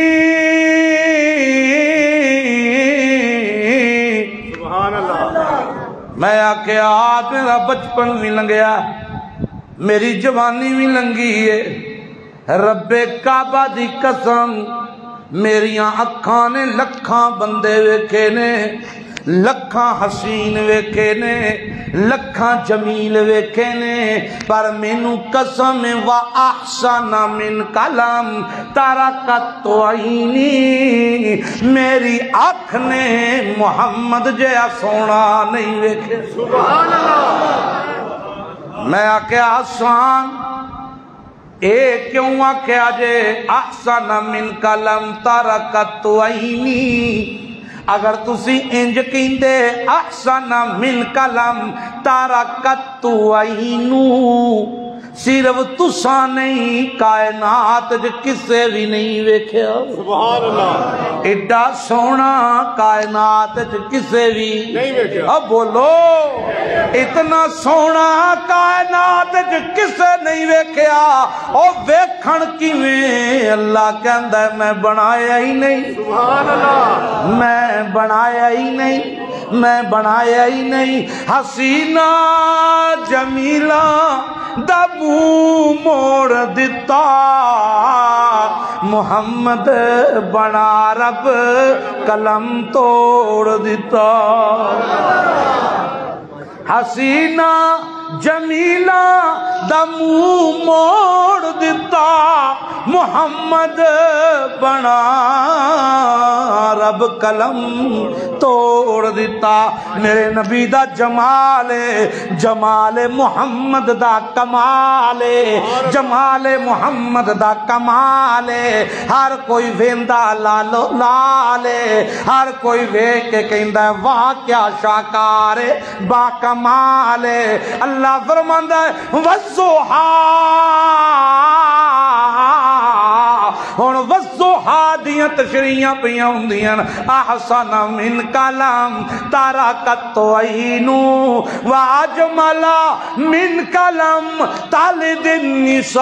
سبحان اللہ. میں آکھے آپ میرا بچپن بھی لنگیا میری جوانی بھی لنگی ہے رب کعبہ دی قسم میریاں اکھاں نے لکھاں بندے ویکھے نے لکھاں حسین ویکھے نے لکھاں جمیل ویکھے نے پر مینوں قسم وَأَحْسَنَ مِنْكَ لَمْ تَرَ قَطُّ عَيْنِي میری آنکھ نے محمد جیسا سونا نہیں ویکھے. سبحان اللہ. میں آکھیا حسان اے کیوں آکھیا جے احسن من کلم ترکت عینی اگر تسی انج کیندے احسن من کلم ترکت عینو صرف تسا نہیں کائنات جو کسے بھی نہیں ویکھیا سبحان اللہ ایڈا سونا کائنات جو کسے بھی نہیں ویکھیا اب بولو اتنا سونا کائنات جو کسے نہیں ویکھیا اور ویکھن کیویں اللہ کہندا ہے میں بنایا ہی نہیں سبحان اللہ میں بنایا ہی نہیں میں بنایا ہی نہیں حسینہ جمیلہ دا منہ موڑ دیتا محمد بنا رب قلم توڑ دیتا حسینہ جمیلہ دا منہ موڑ دیتا محمد بنا رب قلم توڑ دیتا میرے نبی دا جمال جمال محمد دا کمال جمال محمد دا کمال ہر کوئی ویندا لالو لال ہر کوئی ویکھ کے کہندا ہے واہ کیا شاکار با کمال اللہ فرماندا ہے والضحیٰ ہن والضحیٰ دیاں تشریحاں پیاں ہوندیاں احسن من کلم ترکت عینو واجمل من کلم تلد النساء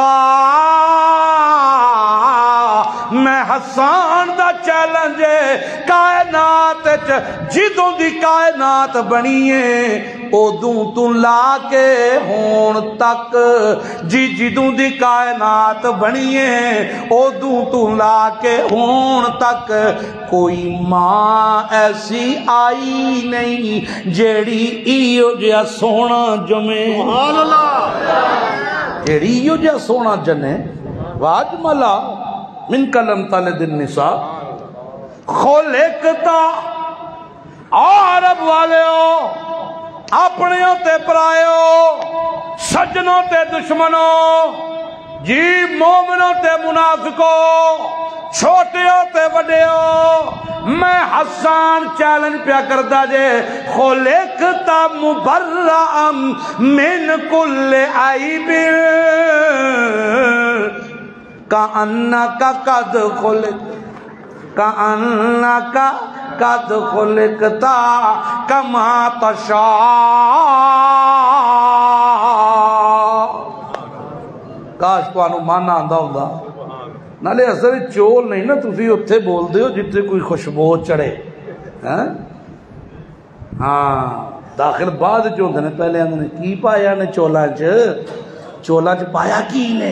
میں حسان دا چیلنج کائنات جدوں دی کائنات بنیے ادوں تو لا کے ہون تک جی جدوں دی کائنات بنیے ادوں تو لا کے ہون تک کوئی ماں ایسی آئی نہیں جیڑی ایو جیا سونا جمے سبحان اللہ جیڑی ایو جیا سونا جنے واجملا من کلم تلد النساء خلقتا عرب والے ہو اپنے تے پرایو سجنوں تے دشمنوں جی مومنوں تے منافقوں چھوٹیوں تے وڈیوں میں حسان چیلنج پیا کردا جے خلقتا مبرأ من کل عیب کأنکا قد خلق کأنکا قد خلقتا کما تشاء کاش تو آنو مانا آندہ ہوندہ نالے اثر چول نہیں نا تُسی اتھے بول دے ہو جتے کوئی خوشبو چڑھے ہاں داخل بعد جو ہوندے نے پہلے آندے نے کی پایا نے چولا چ چولا چ پایا کی نے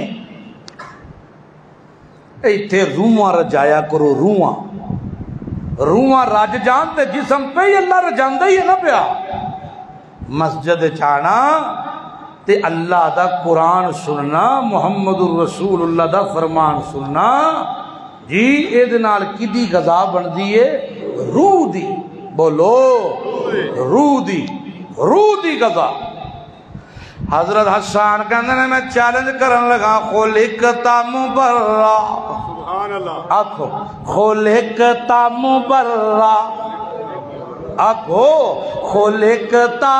ایتھے روحاں رجایا کرو روحاں روحاں رج جان تے جسم پہ ہی اللہ رجاندہ ہی ہے نا پیا مسجد چانا تے اللہ دا قرآن سننا محمد الرسول اللہ دا فرمان سننا جی اے دنال کدی غذا بن دیئے روح دی بولو روح دی روح دی غذا حضرت حسان کہندے نے میں چیلنج کرن لگا خلقتا مبرا سبحان اللہ آکھو خلقتا مبرا آکھو خلقتا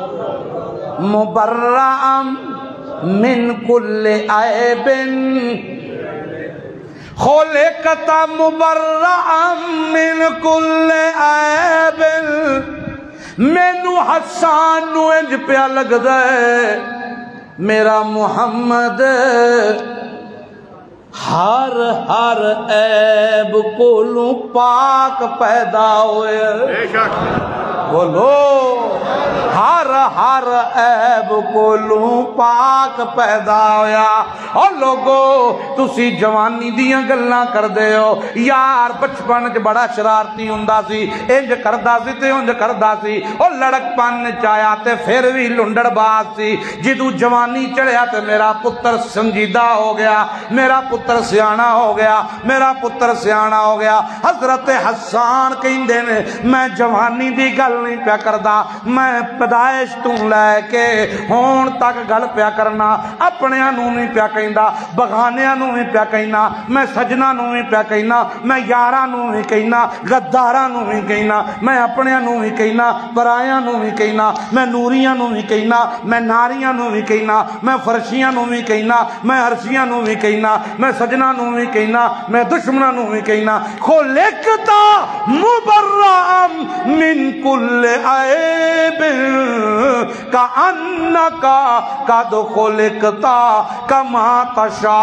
مبرا من کل عیب خلقتا مبرا من کل عیب مینو حسان نو انج پیا لگ دے میرا محمد ہر ہر عیب کولوں پاک پیدا ہوئے بے شک بولو ہر ہر عیب کولوں پاک پیدا ہویا اور لوگو تسی جوانی دیاں گلاں کر دے ہو یار بچپن چ بڑا شرارتی ہوندا سی انج کردا سی تے انج کردا سی او لڑک پن چایا تے پھر بھی لنڈڑ باز سی جدوں جوانی چڑھیا تے میرا پتر سنجیدہ ہو گیا میرا پتر سیانا ہو گیا میرا پتر سیانا ہو گیا حضرت حسان کہندے نے میں جوانی دی گل نہیں پیا کردا میں پیدائش تو لے کے ہون تک گل پیا کرنا، اپنیاں نوں بھی پیا کہندا، بغانیاں نوں بھی پیا کہنا، میں سجنا نوں بھی پیا کہنا، میں یاراں نوں بھی کہنا، غداراں نوں بھی کہنا، میں اپنیاں نوں بھی کہنا، پرایاں نوں بھی کہنا، میں نوریاں نوں بھی کہنا، میں ناریاں نوں بھی کہنا، میں فرشیاں نوں بھی کہنا، میں عرشیاں نوں بھی کہنا، میں سجنا نوں بھی کہنا، میں دشمناں نوں بھی کہنا، خلقتا مبرأ من کل عیب کأنک قد خلقتا کما تشاء۔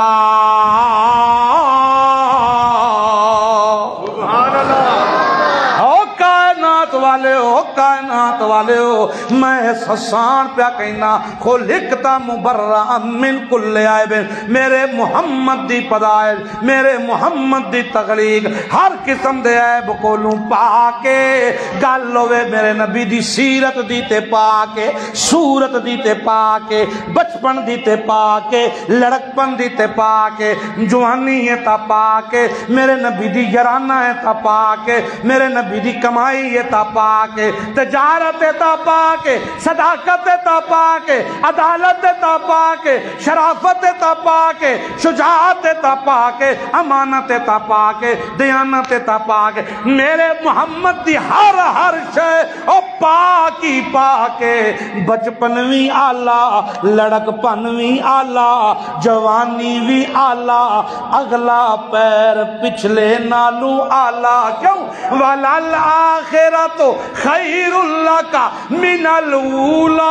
سبحان اللہ۔ او کائنات والے ہو، کائنات والے ہو، میں حسان پیا کہنا، خلقتا مبرأ من کل عیب، میرے محمد دی پیدائش، میرے محمد دی تخلیق ہر قسم دے عیب کولوں پا کے گل ہوے، میرے نبی دی سیرت دی تے پا کے، صورت دی تے پا کے، بچپن دی تے پا کے، لڑکپن دی تے پا کے، جوانی ہے تا پا کے، میرے نبی دی یارانہ ہے تا پا کے، میرے نبی دی کمائی ہے تا پا کے، تجارت ہے تا پا کے، صداقت ہے تا پا کے، عدالت ہے تا پا کے، شرافت ہے تا پا کے، شجاعت ہے تا پا کے، امانت ہے تا پا کے، دیانت ہے تا پا کے، میرے محمد دی ہر ہر شے او پاکی پا کے، بچپن وی آلہ، لڑکپن وی آلہ، جوانی وی آلہ، اگلا پیر پچھلے نالو آلہ، کیوں؟ وَلَلْآخِرَةُ خَيْرٌ لَكَ مِنَ الْأُولَى،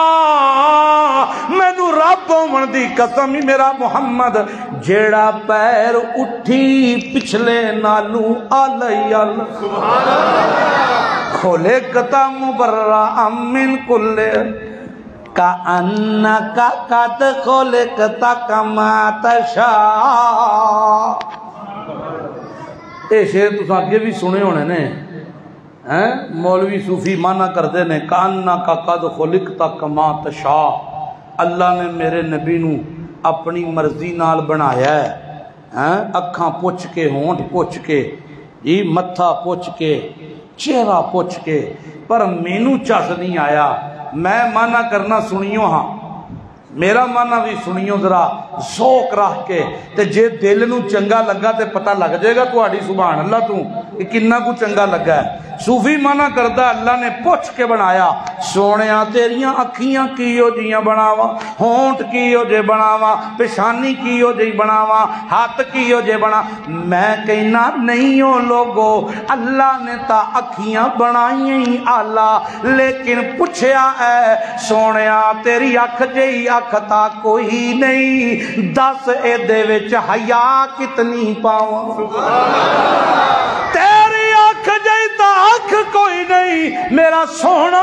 میں نو رب ہومن دی قسم ہی میرا محمد جیڑا پیر اٹھی پچھلے نالو آلہ آلہ۔ سبحان اللہ۔ خلقتا مبرأ من کل کأنک قد خلقتا کما تشاء۔ اے شعر تساں اگے بھی سنے ہونے نے، مولوی صوفی مانا کردے نے، کأنک قد خلقتا کما تشاء، اللہ نے میرے نبی نو اپنی مرضی نال بنایا ہے، اکھاں پوچھ کے، ہونٹ پوچھ کے، جی متھا پوچھ کے، چہرہ پوچھ کے، پر مینو چس نہیں آیا۔ میں مانا کرنا سنیو ہاں، میرا مانا بھی سنیو ذرا ذوق رکھ کے، تے جے دل نو چنگا لگا تے پتہ لگ جائے گا تہاڈی سبحان اللہ تو کہ کنا کو چنگا لگا ہے۔ صوفی مانا کردہ اللہ نے پوچھ کے بنایا، سونیاں تیریاں اکھیاں کیو جیاں بناوا، ہونٹ کیو جے بناوا، پیشانی کیو جے بناوا، ہاتھ کیو جے بنا، میں کہنا نہیں ہو لوگو، اللہ نے تا اکھیاں بنائیں ہی آلہ، لیکن پوچھیا اے سونیاں تیری اکھ جئی اکھ تا کوئی نہیں، دس اے دے وچ حیا کتنی پاواں، تیری اکھ جئی تا اکھ کوئی نہیں میرا سونا،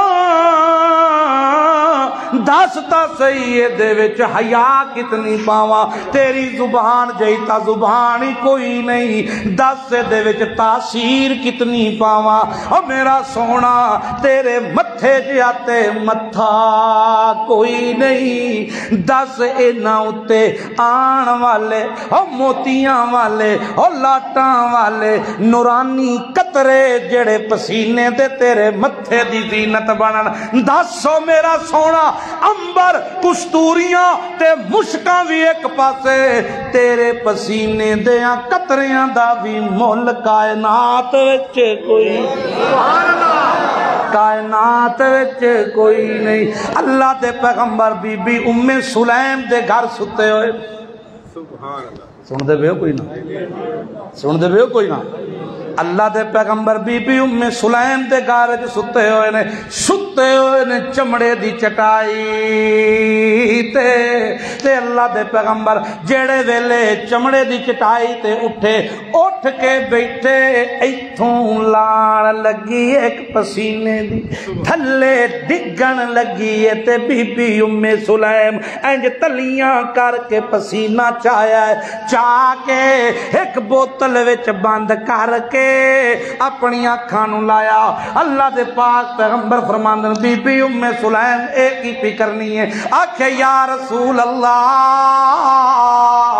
دس تا صحیح دے وچ حیا کتنی پاواں، تیری زبان جئی تا زبان ہی کوئی نہیں، دس دے وچ تاثیر کتنی پاواں، او میرا سونا تیرے متھے جاتے متھا کوئی نہیں، دس اینا اتے آن والے او موتیاں والے او لاٹاں والے نورانی قطرے جڑے پسینے دے تیرے متھے دی زینت بنن، دسو میرا سونا امبر کستوریاں تے مشکاں بھی ایک پاسے، تیرے پسینے دیاں قطریاں دا بھی مول کائنات وچ کوئی، سبحان اللہ، کائنات وچ کوئی نہیں۔ اللہ دے پیغمبر بی بی ام سلیم دے گھر ستے ہوئے، سبحان اللہ، سن دے بے کوئی نہ، سن دے بے کوئی نہ، اللہ دے پیغمبر بی بی ام سلیم دے گھر وچ ستے ہوئے نے، ستے ہوئے نے چمڑے دی چٹائی تے تے اللہ دے پیغمبر جڑے ویلے چمڑے دی چٹائی تے اٹھے، اٹھ کے بیٹھے، ایتھوں لان لگی ایک پسینے دی، تھلے ڈگن لگی تے بی بی ام سلیم انج تلیاں کر کے پسینہ چایا ہے، چاہ کے ایک بوتل وچ بند کر کے اپنی آنکھاں نو لایا۔ اللہ دے پاک پیغمبر فرماندن بی بی ام سلیم ایک ہی پی کرنی ہے، آکھے یا رسول اللہ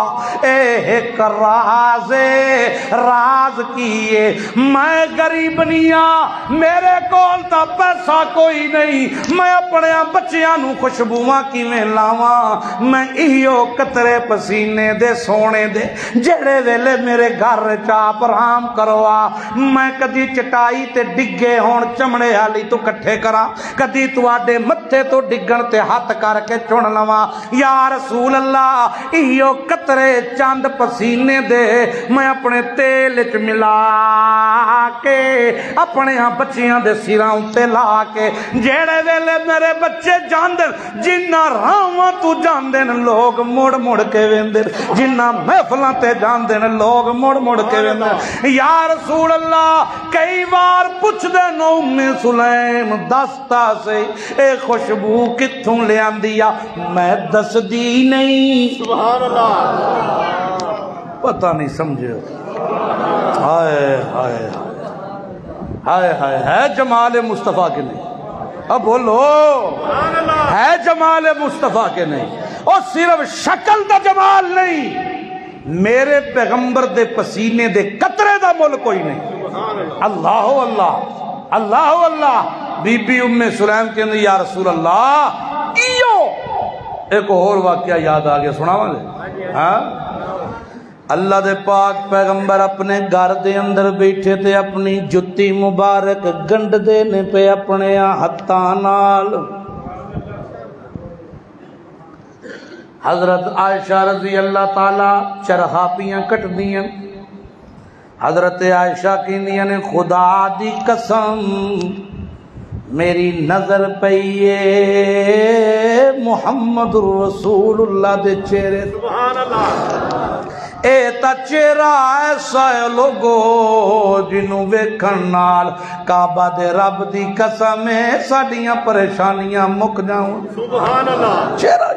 اے ایک راز راز کیے میں غریب نہیں میرے کول تا پیسہ کوئی نہیں میں اپنے بچیاں نو خوشبواں کیویں لاواں میں ایو قطرے پسینے دے سونے دے جڑے ویلے میرے گھر چاپ رام کروا میں کدی چٹائی تے ڈگے ہون چمڑے والی تو کٹھے کرا کدی تواڈے متھے تو ڈگن تے ہاتھ کر کے چن لواں یا رسول اللہ ایو قطرے چاند پسینے دے میں اپنے تیل چ ملا کے اپنے ہاں بچیاں دے سراں تے لا کے جڑے ویلے میرے بچے جاندے جنہ راواں تو جاندے لوگ مڑ مڑ کے ویندے جنہ محفلاں تے جاندے لوگ مڑ مڑ کے ویندے یا رسول اللہ کئی بار پوچھ دے نو ام سلیم دستا سے اے خوشبو کتھوں لے آندیا میں دس دی نہیں سبحان اللہ پتہ نہیں سمجھے ہائے ہائے ہائے ہائے ہے جمال مصطفیٰ کے نہیں اب بولو ہے جمال مصطفیٰ کے نہیں اور صرف شکل دا جمال نہیں میرے پیغمبر دے پسینے دے قطرے دا مول کوئی نہیں اللہ اللہ اللہ اللہ بی بی ام سلیم کے اندر یا رسول اللہ ایو ایک اور واقعہ یاد آ گیا سنا مجھے ہاں اللہ دے پاک پیغمبر اپنے گھر دے اندر بیٹھے تے اپنی جتی مبارک گنڈ دینے پہ اپنے ہتھاں نال حضرت عائشہ رضی اللہ تعالی چرخا پیاں کٹ دیاں حضرت عائشہ کی نے خدا دی قسم میری نظر پئیے محمد رسول اللہ دے چہرے سبحان اللہ اے تا چہرہ ایسا ہے لوگو جنوں ویکھن نال کعبہ دے رب دی قسم ہے ساڈیاں پریشانیاں مک جاؤں سبحان اللہ چہرہ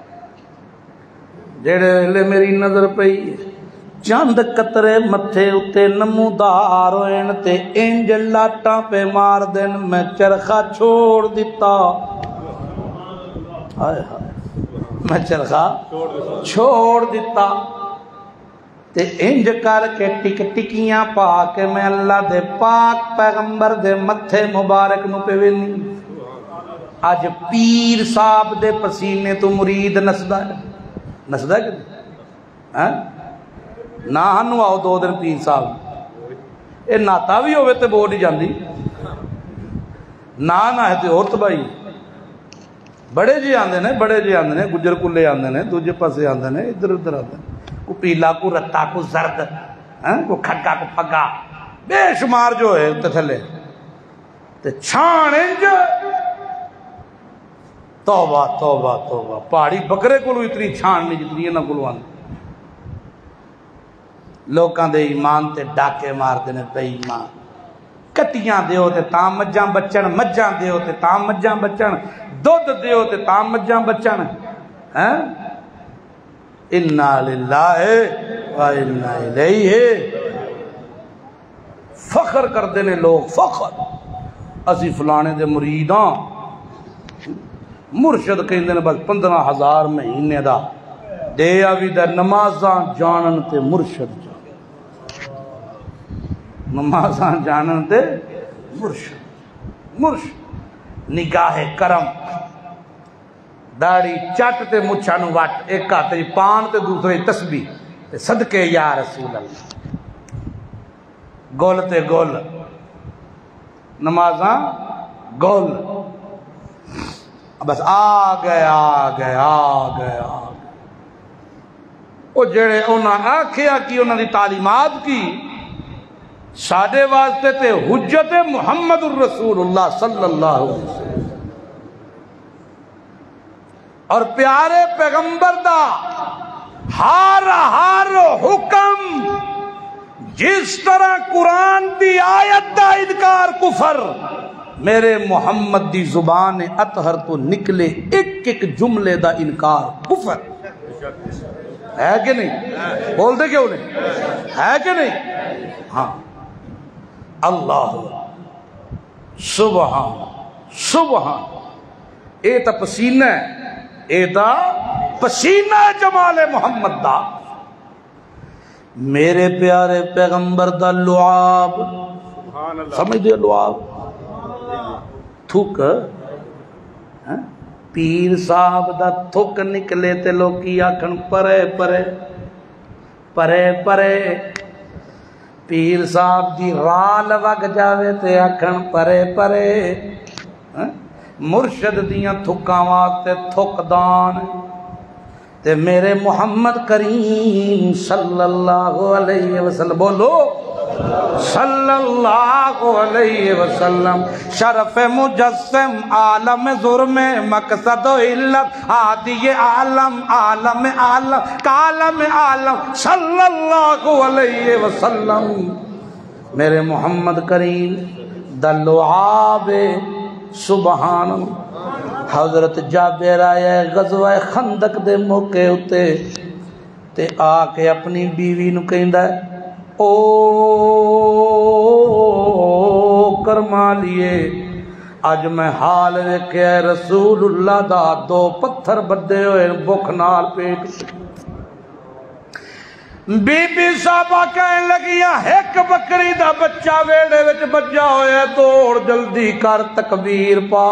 جڑے ویلے میری نظر پئی چند قطرے متھے اتے نمودار ہوئن تے انج لاٹاں پہ مار دین میں چرخا چھوڑ دیتا ہائے ہائے میں چرخا چھوڑ دیتا تے انج کر کے ٹک ٹکیاں پا کے میں اللہ دے پاک پیغمبر دے متھے مبارک نو پہ وینی اج پیر صاحب دے پسینے تو مرید نسدا ہے نسدا ہے کہ ہاں نہ ہنو آؤ دو دن پیر صاحب اے ناتا بھی ہوئے تے بول نہیں جاندی نہ نہ ہے تے اور تبائی بڑے جی آندے نے بڑے جی آندے نے گجر کلے آندے نے دوجے پاسے آندے نے ادھر ادھر آندے نے کو پیلا کو رتا کو زرد کو کھگا کو پھگا بے شمار جو ہے تے تھلے تے چھان انج توبہ توبہ توبہ پہاڑی بکرے کو اتنی چھان نہیں جتنی نہ کلو آندے لوکاں دے ایمان تے ڈاکے مار دینے پہ ایمان کٹیاں دیو تے تاں مجھاں بچن مجھاں دیو تے تاں مجھاں بچن دودھ دیو تے تاں مجھاں بچن اِنَّا لِلَّهِ وَإِنَّا إِلَيْهِ فخر کر دینے لوگ فخر اسی فلانے دے مریداں مرشد کہیں دینے بس پندرہ ہزار مہینے دا دے آوی دا نمازاں جانن تے مرشد جانن نمازاں جانن تے مرشد مرشد نگاہ کرم داڑی چٹ تے مچھانو وٹ ایک ہاتھ پان تے دوسرے تسبیح صدقے یا رسول اللہ گول تے گول نمازاں گول بس آ گئے آ گئے آ گئے آ گئے وہ جڑے انہاں آکھیا کی انہاں دی تعلیمات کی ساڑھے واسطے تے حجت محمد الرسول اللہ صلی اللہ علیہ وسلم اور پیارے پیغمبر دا ہر ہر حکم جس طرح قرآن دی آیت دا انکار کفر میرے محمد دی زبان اطہر تو نکلے ایک ایک جملے دا انکار کفر ہے کہ نہیں بول دے کیوں نہیں ہے کہ نہیں ہاں اللہ سبحان سبحان اے تا پسینہ ہے اے تا پسینہ ہے جمال محمد دا میرے پیارے پیغمبر دا لعاب سمجھ دے لعاب تھک پیر صاحب دا تھک نکلے تے لوکی آکھن پرے پرے پرے پرے پیر صاحب دی رال وگ جاوے تے آکھن پرے پرے مرشد دیاں تھکاں واسطے تھک دان تے میرے محمد کریم صلی اللہ علیہ وسلم بولو صلی اللہ علیہ وسلم شرف مجسم عالم ظلم مقصد و علت عادی عالم عالم عالم کالم عالم صلی اللہ علیہ وسلم میرے محمد کریم دا لعاب سبحان اللہ حضرت جابر آیا غزوہ خندق دے موقع ہوتے تے آ کے اپنی بیوی نو کہندا ہے او کرما لیے اج میں حال ویکھیا رسول اللہ دا دو پتھر بدے ہوئے بھوک نال پیٹ بی بی صاحبہ کہنے لگیاں ایک بکری دا بچہ ویڑے وچ بچا ہویا توڑ جلدی کر تکبیر پا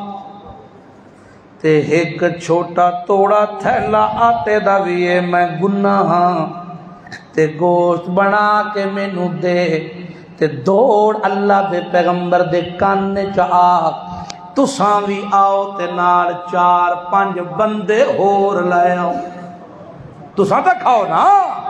تے ایک چھوٹا توڑا تھیلا آٹے دا ویے میں گناہ ہاں تے گوشت بنا کے مینوں دے تے دوڑ اللہ دے پیغمبر دے کانے چا آگ تساں بھی آؤ تے نال چار پانچ بندے ہور لائے آؤ تساں تے کھاؤ نا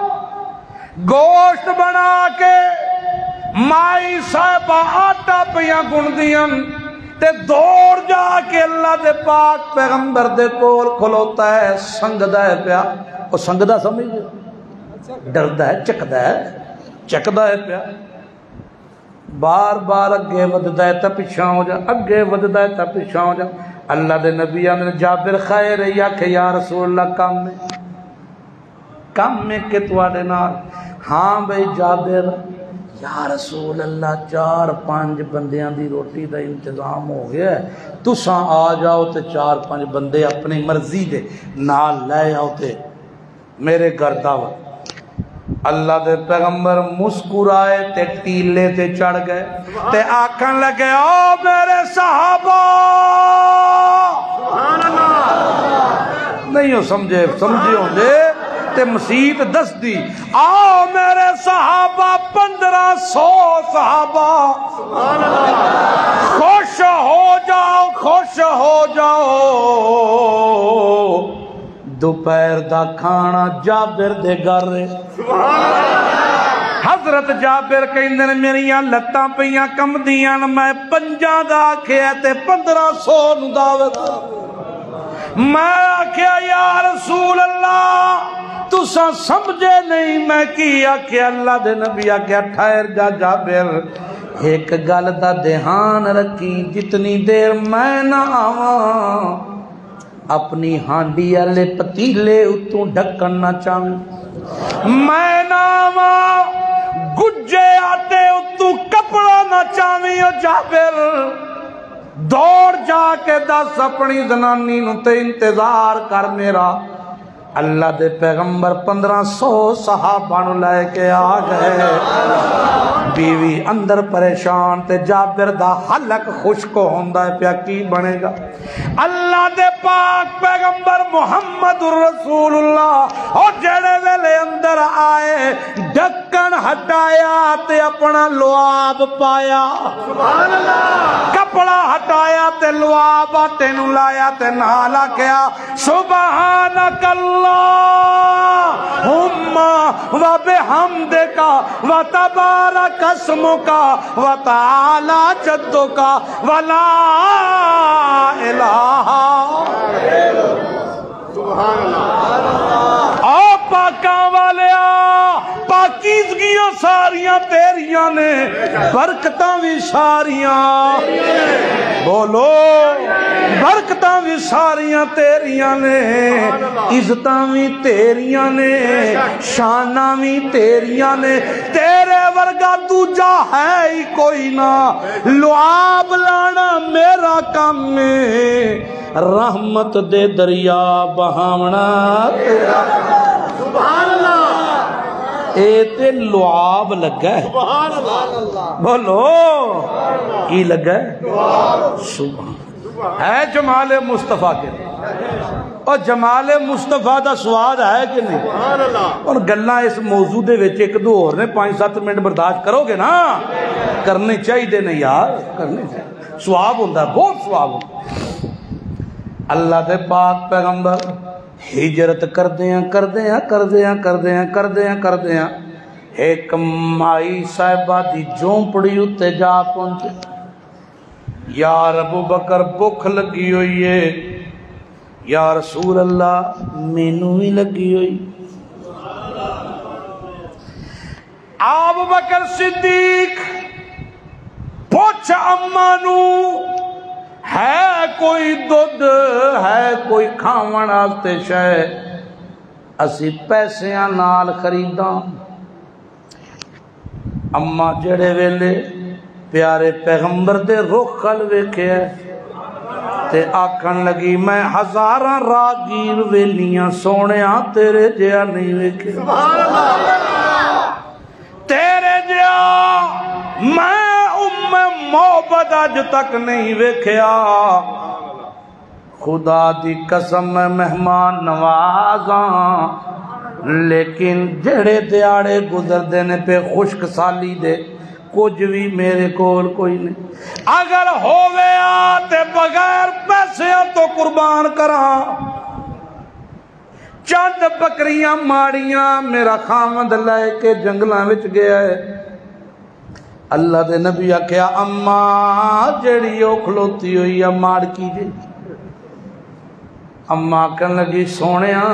گوشت بنا کے مائی صاحبہ آٹا پیاں گندیاں تے دوڑ جا کے اللہ دے پاک پیغمبر دے کول کھلوتا ہے سنگدا ہے پیا او سنگدا سمجھ ڈردا ہے چکدا ہے چکدا ہے پیا بار بار اگے وددا ہے تے پیچھے ہو جا اگے وددا ہے تے پیچھے ہو جا اللہ دے نبی نے جابر خیر ہے یا کہ یا رسول اللہ کام میں کام میں کہ تواڈے نال ہاں بھائی جابر یا رسول اللہ چار پانچ بندیاں دی روٹی دا انتظام ہو گیا ہے تساں آ جاؤ تے چار پانچ بندے اپنی مرضی دے نال لے آؤ تے میرے گھر دعوت اللہ دے پیغمبر مسکرائے تے ٹیلے تے چڑھ گئے تے آکھن لگے او میرے صحابہ سبحان اللہ نہیں ہو سمجھے سمجھے ہوں دے تے مسیت دس دی آؤ میرے صحابہ پندرہ سو صحابہ سبحان اللہ خوش ہو جاؤ خوش ہو جاؤ دوپہر دا کھانا جابر دے گھر سبحان اللہ حضرت جابر کہندے نے میریاں لتاں پیاں کمدیاں میں پنجاں دا آکھیا تے پندرہ سو نو دعوت میں آکھیا یا رسول اللہ تساں سمجھے نہیں میں کی آکھیا اللہ دے نبی آکھیا ٹھہر جا جابر ایک گل دا دھیان رکھی جتنی دیر میں نہ آواں اپنی ہانڈی والے پتیلے اتوں ڈھکن نہ چاہیں میں نہ آواں گجے آٹے اتوں کپڑا نہ چاہیں او جابر دوڑ جا کے دس اپنی زنانی نو تے انتظار کر میرا اللہ دے پیغمبر پندرہ سو صحابہ نو لے کے آ گئے بیوی اندر پریشان تے جابر دا حلق خشک ہوندا ہے پیا کی بنے گا اللہ دے پاک پیغمبر محمد رسول اللہ اور جڑے ویلے اندر آئے ڈھکن ہٹایا تے اپنا لعاب پایا سبحان اللہ کپڑا ہٹایا تے لعاب تینوں لایا تے نالا کیا سبحانک اللہ اللہم و بحمدک و تبارک اسمک و تعالی جدک و لا الہ سبحان اللہ آ پاکاں والیا پاکیزگیاں ساریاں تیریاں نے برکتاں بھی ساریاں بولو برکتاں بھی ساریاں تیریاں نے عزتاں بھی تیریاں نے شاناں بھی تیریاں نے تیرے ورگا دوجا ہے ہی کوئی نہ لعاب لانا میرا کام میں رحمت دے دریا بہاونا تیرا سبحان اللہ اے تے لعاب لگا ہے سبحان اللہ بولو کی لگا ہے سبحان ہے جمال مصطفیٰ کے اور جمال مصطفیٰ دا سواد ہے کہ نہیں سبحان اللہ اور گلاں اس موضوع دے وچ ایک دو اور نے پانچ سات منٹ برداشت کرو گے نا کرنے چاہیے نہیں یار کرنے چاہیے سواب ہوندا ہے بہت سواب ہوندا اللہ دے پاک پیغمبر ہجرت کردیاں کردیاں کردیاں کردیاں کردیاں کردیاں ایک مائی صاحبہ دی جھونپڑی اتے جا پہنچے یار ابو بکر بھوک لگی ہوئی ہے یا رسول اللہ مینوں بھی لگی ہوئی ابو بکر صدیق پوچھ اماں نو ہے کوئی دودھ ہے کوئی کھاون واسطے شے اسی پیسیاں نال خریداں اماں جڑے ویلے پیارے پیغمبر دے رخ ال ویکھیا تے آکھن لگی میں ہزاراں راگیر ویلیاں سونیاں تیرے جیا نہیں ویکھے سبحان اللہ تیرے جیا میں ام محبت اج تک نہیں ویکھیا خدا دی قسم میں مہمان نوازاں لیکن جڑے دیاڑے گزر دینے پہ خشک سالی دے کچھ بھی میرے کول کوئی نہیں اگر ہووے آتے بغیر پیسے تو قربان کراں چند بکریاں ماڑیاں میرا خامد لے کے جنگلاں وچ گیا ہے اللہ دے نبی آکھیا اماں جڑی او کھلوتی ہوئی ہے ماڑ کی جی اماں کہن لگی سونیاں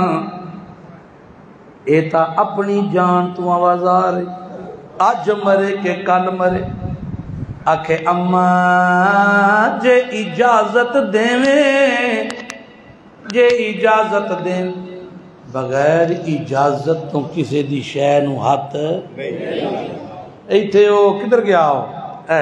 اے تا اپنی جان تو آواز آ رہی آج مرے کہ کل مرے آکھے اماں جے اجازت دیویں جے اجازت دیں بغیر اجازت تو کسی دی شے نو ہاتھ ایتھے او کدھر گیا ہو اے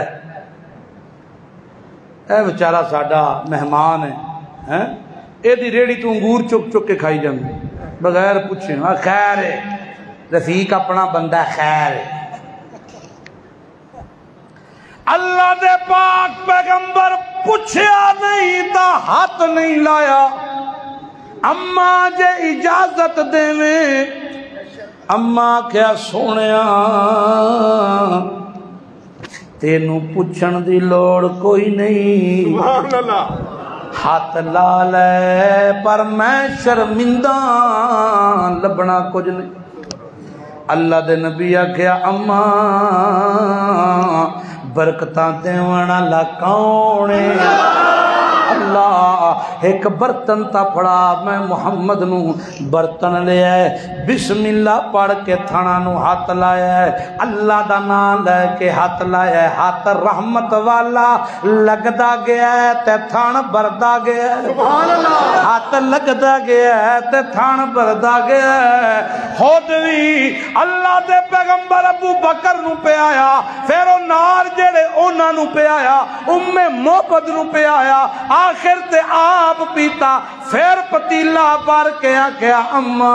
اے بیچارہ ساڈا مہمان ہے ہیں اے دی ریڑی تو انگور چک چک کے کھائی جاندی بغیر پوچھے ہاں خیر ہے رفیق اپنا بندہ خیر ہے اللہ دے پاک پیغمبر پوچھیا نہیں تا ہاتھ نہیں لایا اماں جے اجازت دیویں اماں کیا سونیا تینوں پوچھن دی لوڑ کوئی نہیں سبحان اللہ ہاتھ لا لے پر میں شرمندہ لبنا کچھ نہیں اللہ دے نبی آکھیا اماں برکتاں دیوان والا کون ہے اللہ ایک برتن تا پڑا میں محمد نو برتن لے آئے بسم اللہ پڑھ کے تھانا نو ہاتھ لایا ہے اللہ دا نام لے کے ہاتھ لایا ہے ہاتھ رحمت والا لگدا گیا ہے تے تھان بردا گیا ہے سبحان اللہ ہاتھ لگدا گیا ہے تے تھان بردا گیا ہے خود بھی اللہ دے پیغمبر ابو بکر نو پہ آیا پھر او نار جڑے اونا نو پہ آیا ام محبت نو پہ آیا آخر تے آپ پیتا پھر پتیلا پر کیا کیا اماں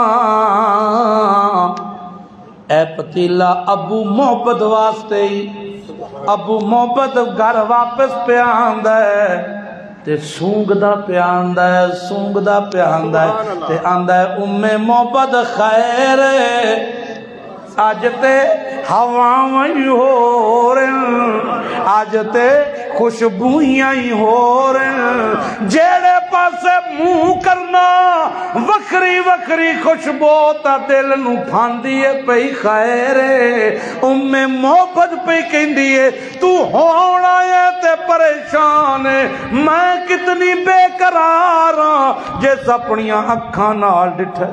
اے پتیلا ابو محبت واسطے ہی ابو محبت گھر واپس پہ آندا ہے تے سونگ دا پہ آندا ہے سونگ دا پہ آندا ہے تے آندا ہے ام محبت خیر آج تے ہواں ہی ہو رہے آج تے خوشبویاں ہی ہو رہے جیڑے پاسے منہ کرنا وکری وکری خوشبو تا دل نو پھاندی ہے پئی خیر ام محبت پہ کہندی ہے تو ہونا ہے تے پریشان ہے میں کتنی بے قرار ہاں جس اپنیاں اکھاں نال ڈٹھا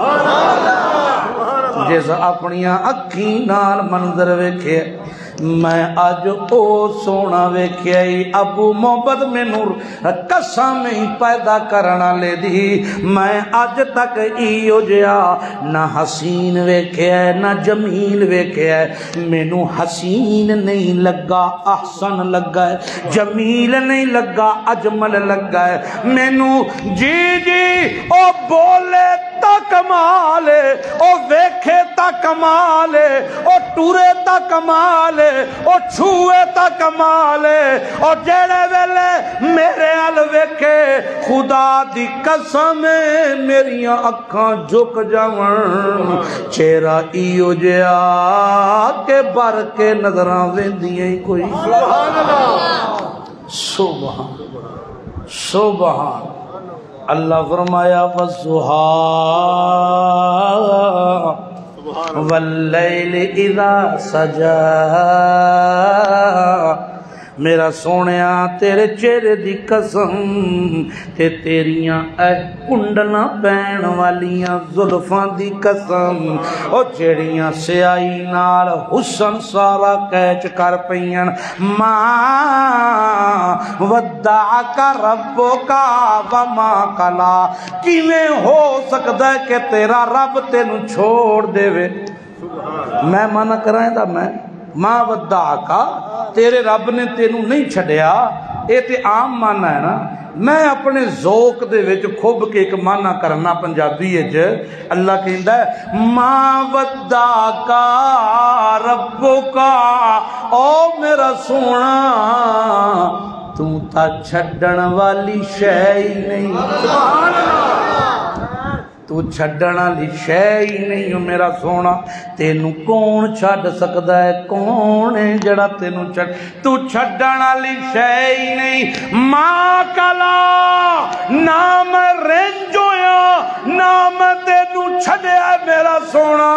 جس اپنیاں اکھیں نال منظر ویکھے میں آج او سونا ویکھیائی ابو محبت میں نور قسم ہی پیدا کرنا لے دی میں آج تک ایو جیا نہ حسین ویکھیا ہے نہ جمیل ویکھیا ہے میں نو حسین نہیں لگا احسن لگا ہے جمیل نہیں لگا اجمل لگا ہے میں نو جی جی او بولے تا کمالے او ویکھے تا تا کمال ہے، او ٹورے تا کمال ہے، او چھوئے تا کمال ہے، او جڑے ویلے میرے ال ویکھے خدا دی قسم میریاں اکھاں جھک جاون، چہرہ ایو جیا کہ بر کے نظراں ویندیاں کوئی۔ سبحان اللہ، سبحان سبحان اللہ فرمایا وَالضُّحَىٰ وَاللَّيْلِ اِذَا سَجَىٰ، میرا سونیا تیرے چہرے دی قسم تے تیریاں اے کنڈلاں پین والیاں زلفاں دی قسم، او جڑیاں سیائی نال حسن سارا کیچ کر پئیاں، ماں ودعک ربک وما قلا، کیویں ہو سکدا ہے کہ تیرا رب تینوں چھوڑ دے وے؟ میں منع کرائیں دا میں ماں ودعکا، تیرے رب نے تینوں نہیں چھڑیا، اے تے عام مانا ہے نا، میں اپنے ذوق دے وچ کھب کے ایک مانا کرنا پنجابی وچ، اللہ کہندا ہے ماں ودعکا ربکا، او میرا سونا تو تا چھڈن والی شے ہی نہیں، سبحان اللہ، تو چھڈن والی شے ہی نہیں ہو میرا سونا، تینوں کون چھڈ سکدا ہے؟ کون ہے جڑا تینوں چھڈ، تو چھڈن والی شے ہی نہیں، ماں کلا نہ میں رنج ہویا، نہ میں تینوں چھڈیا میرا سونا،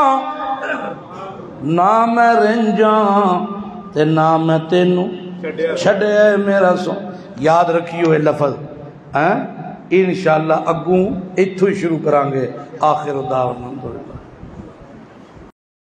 نہ میں رنجاں تے نہ میں تینوں چھڈیا میرا سونا۔ یاد رکھیو اے لفظ، ہاں انشاءاللہ اگوں اتھو ہی شروع کرانگے۔ آخر دعوانا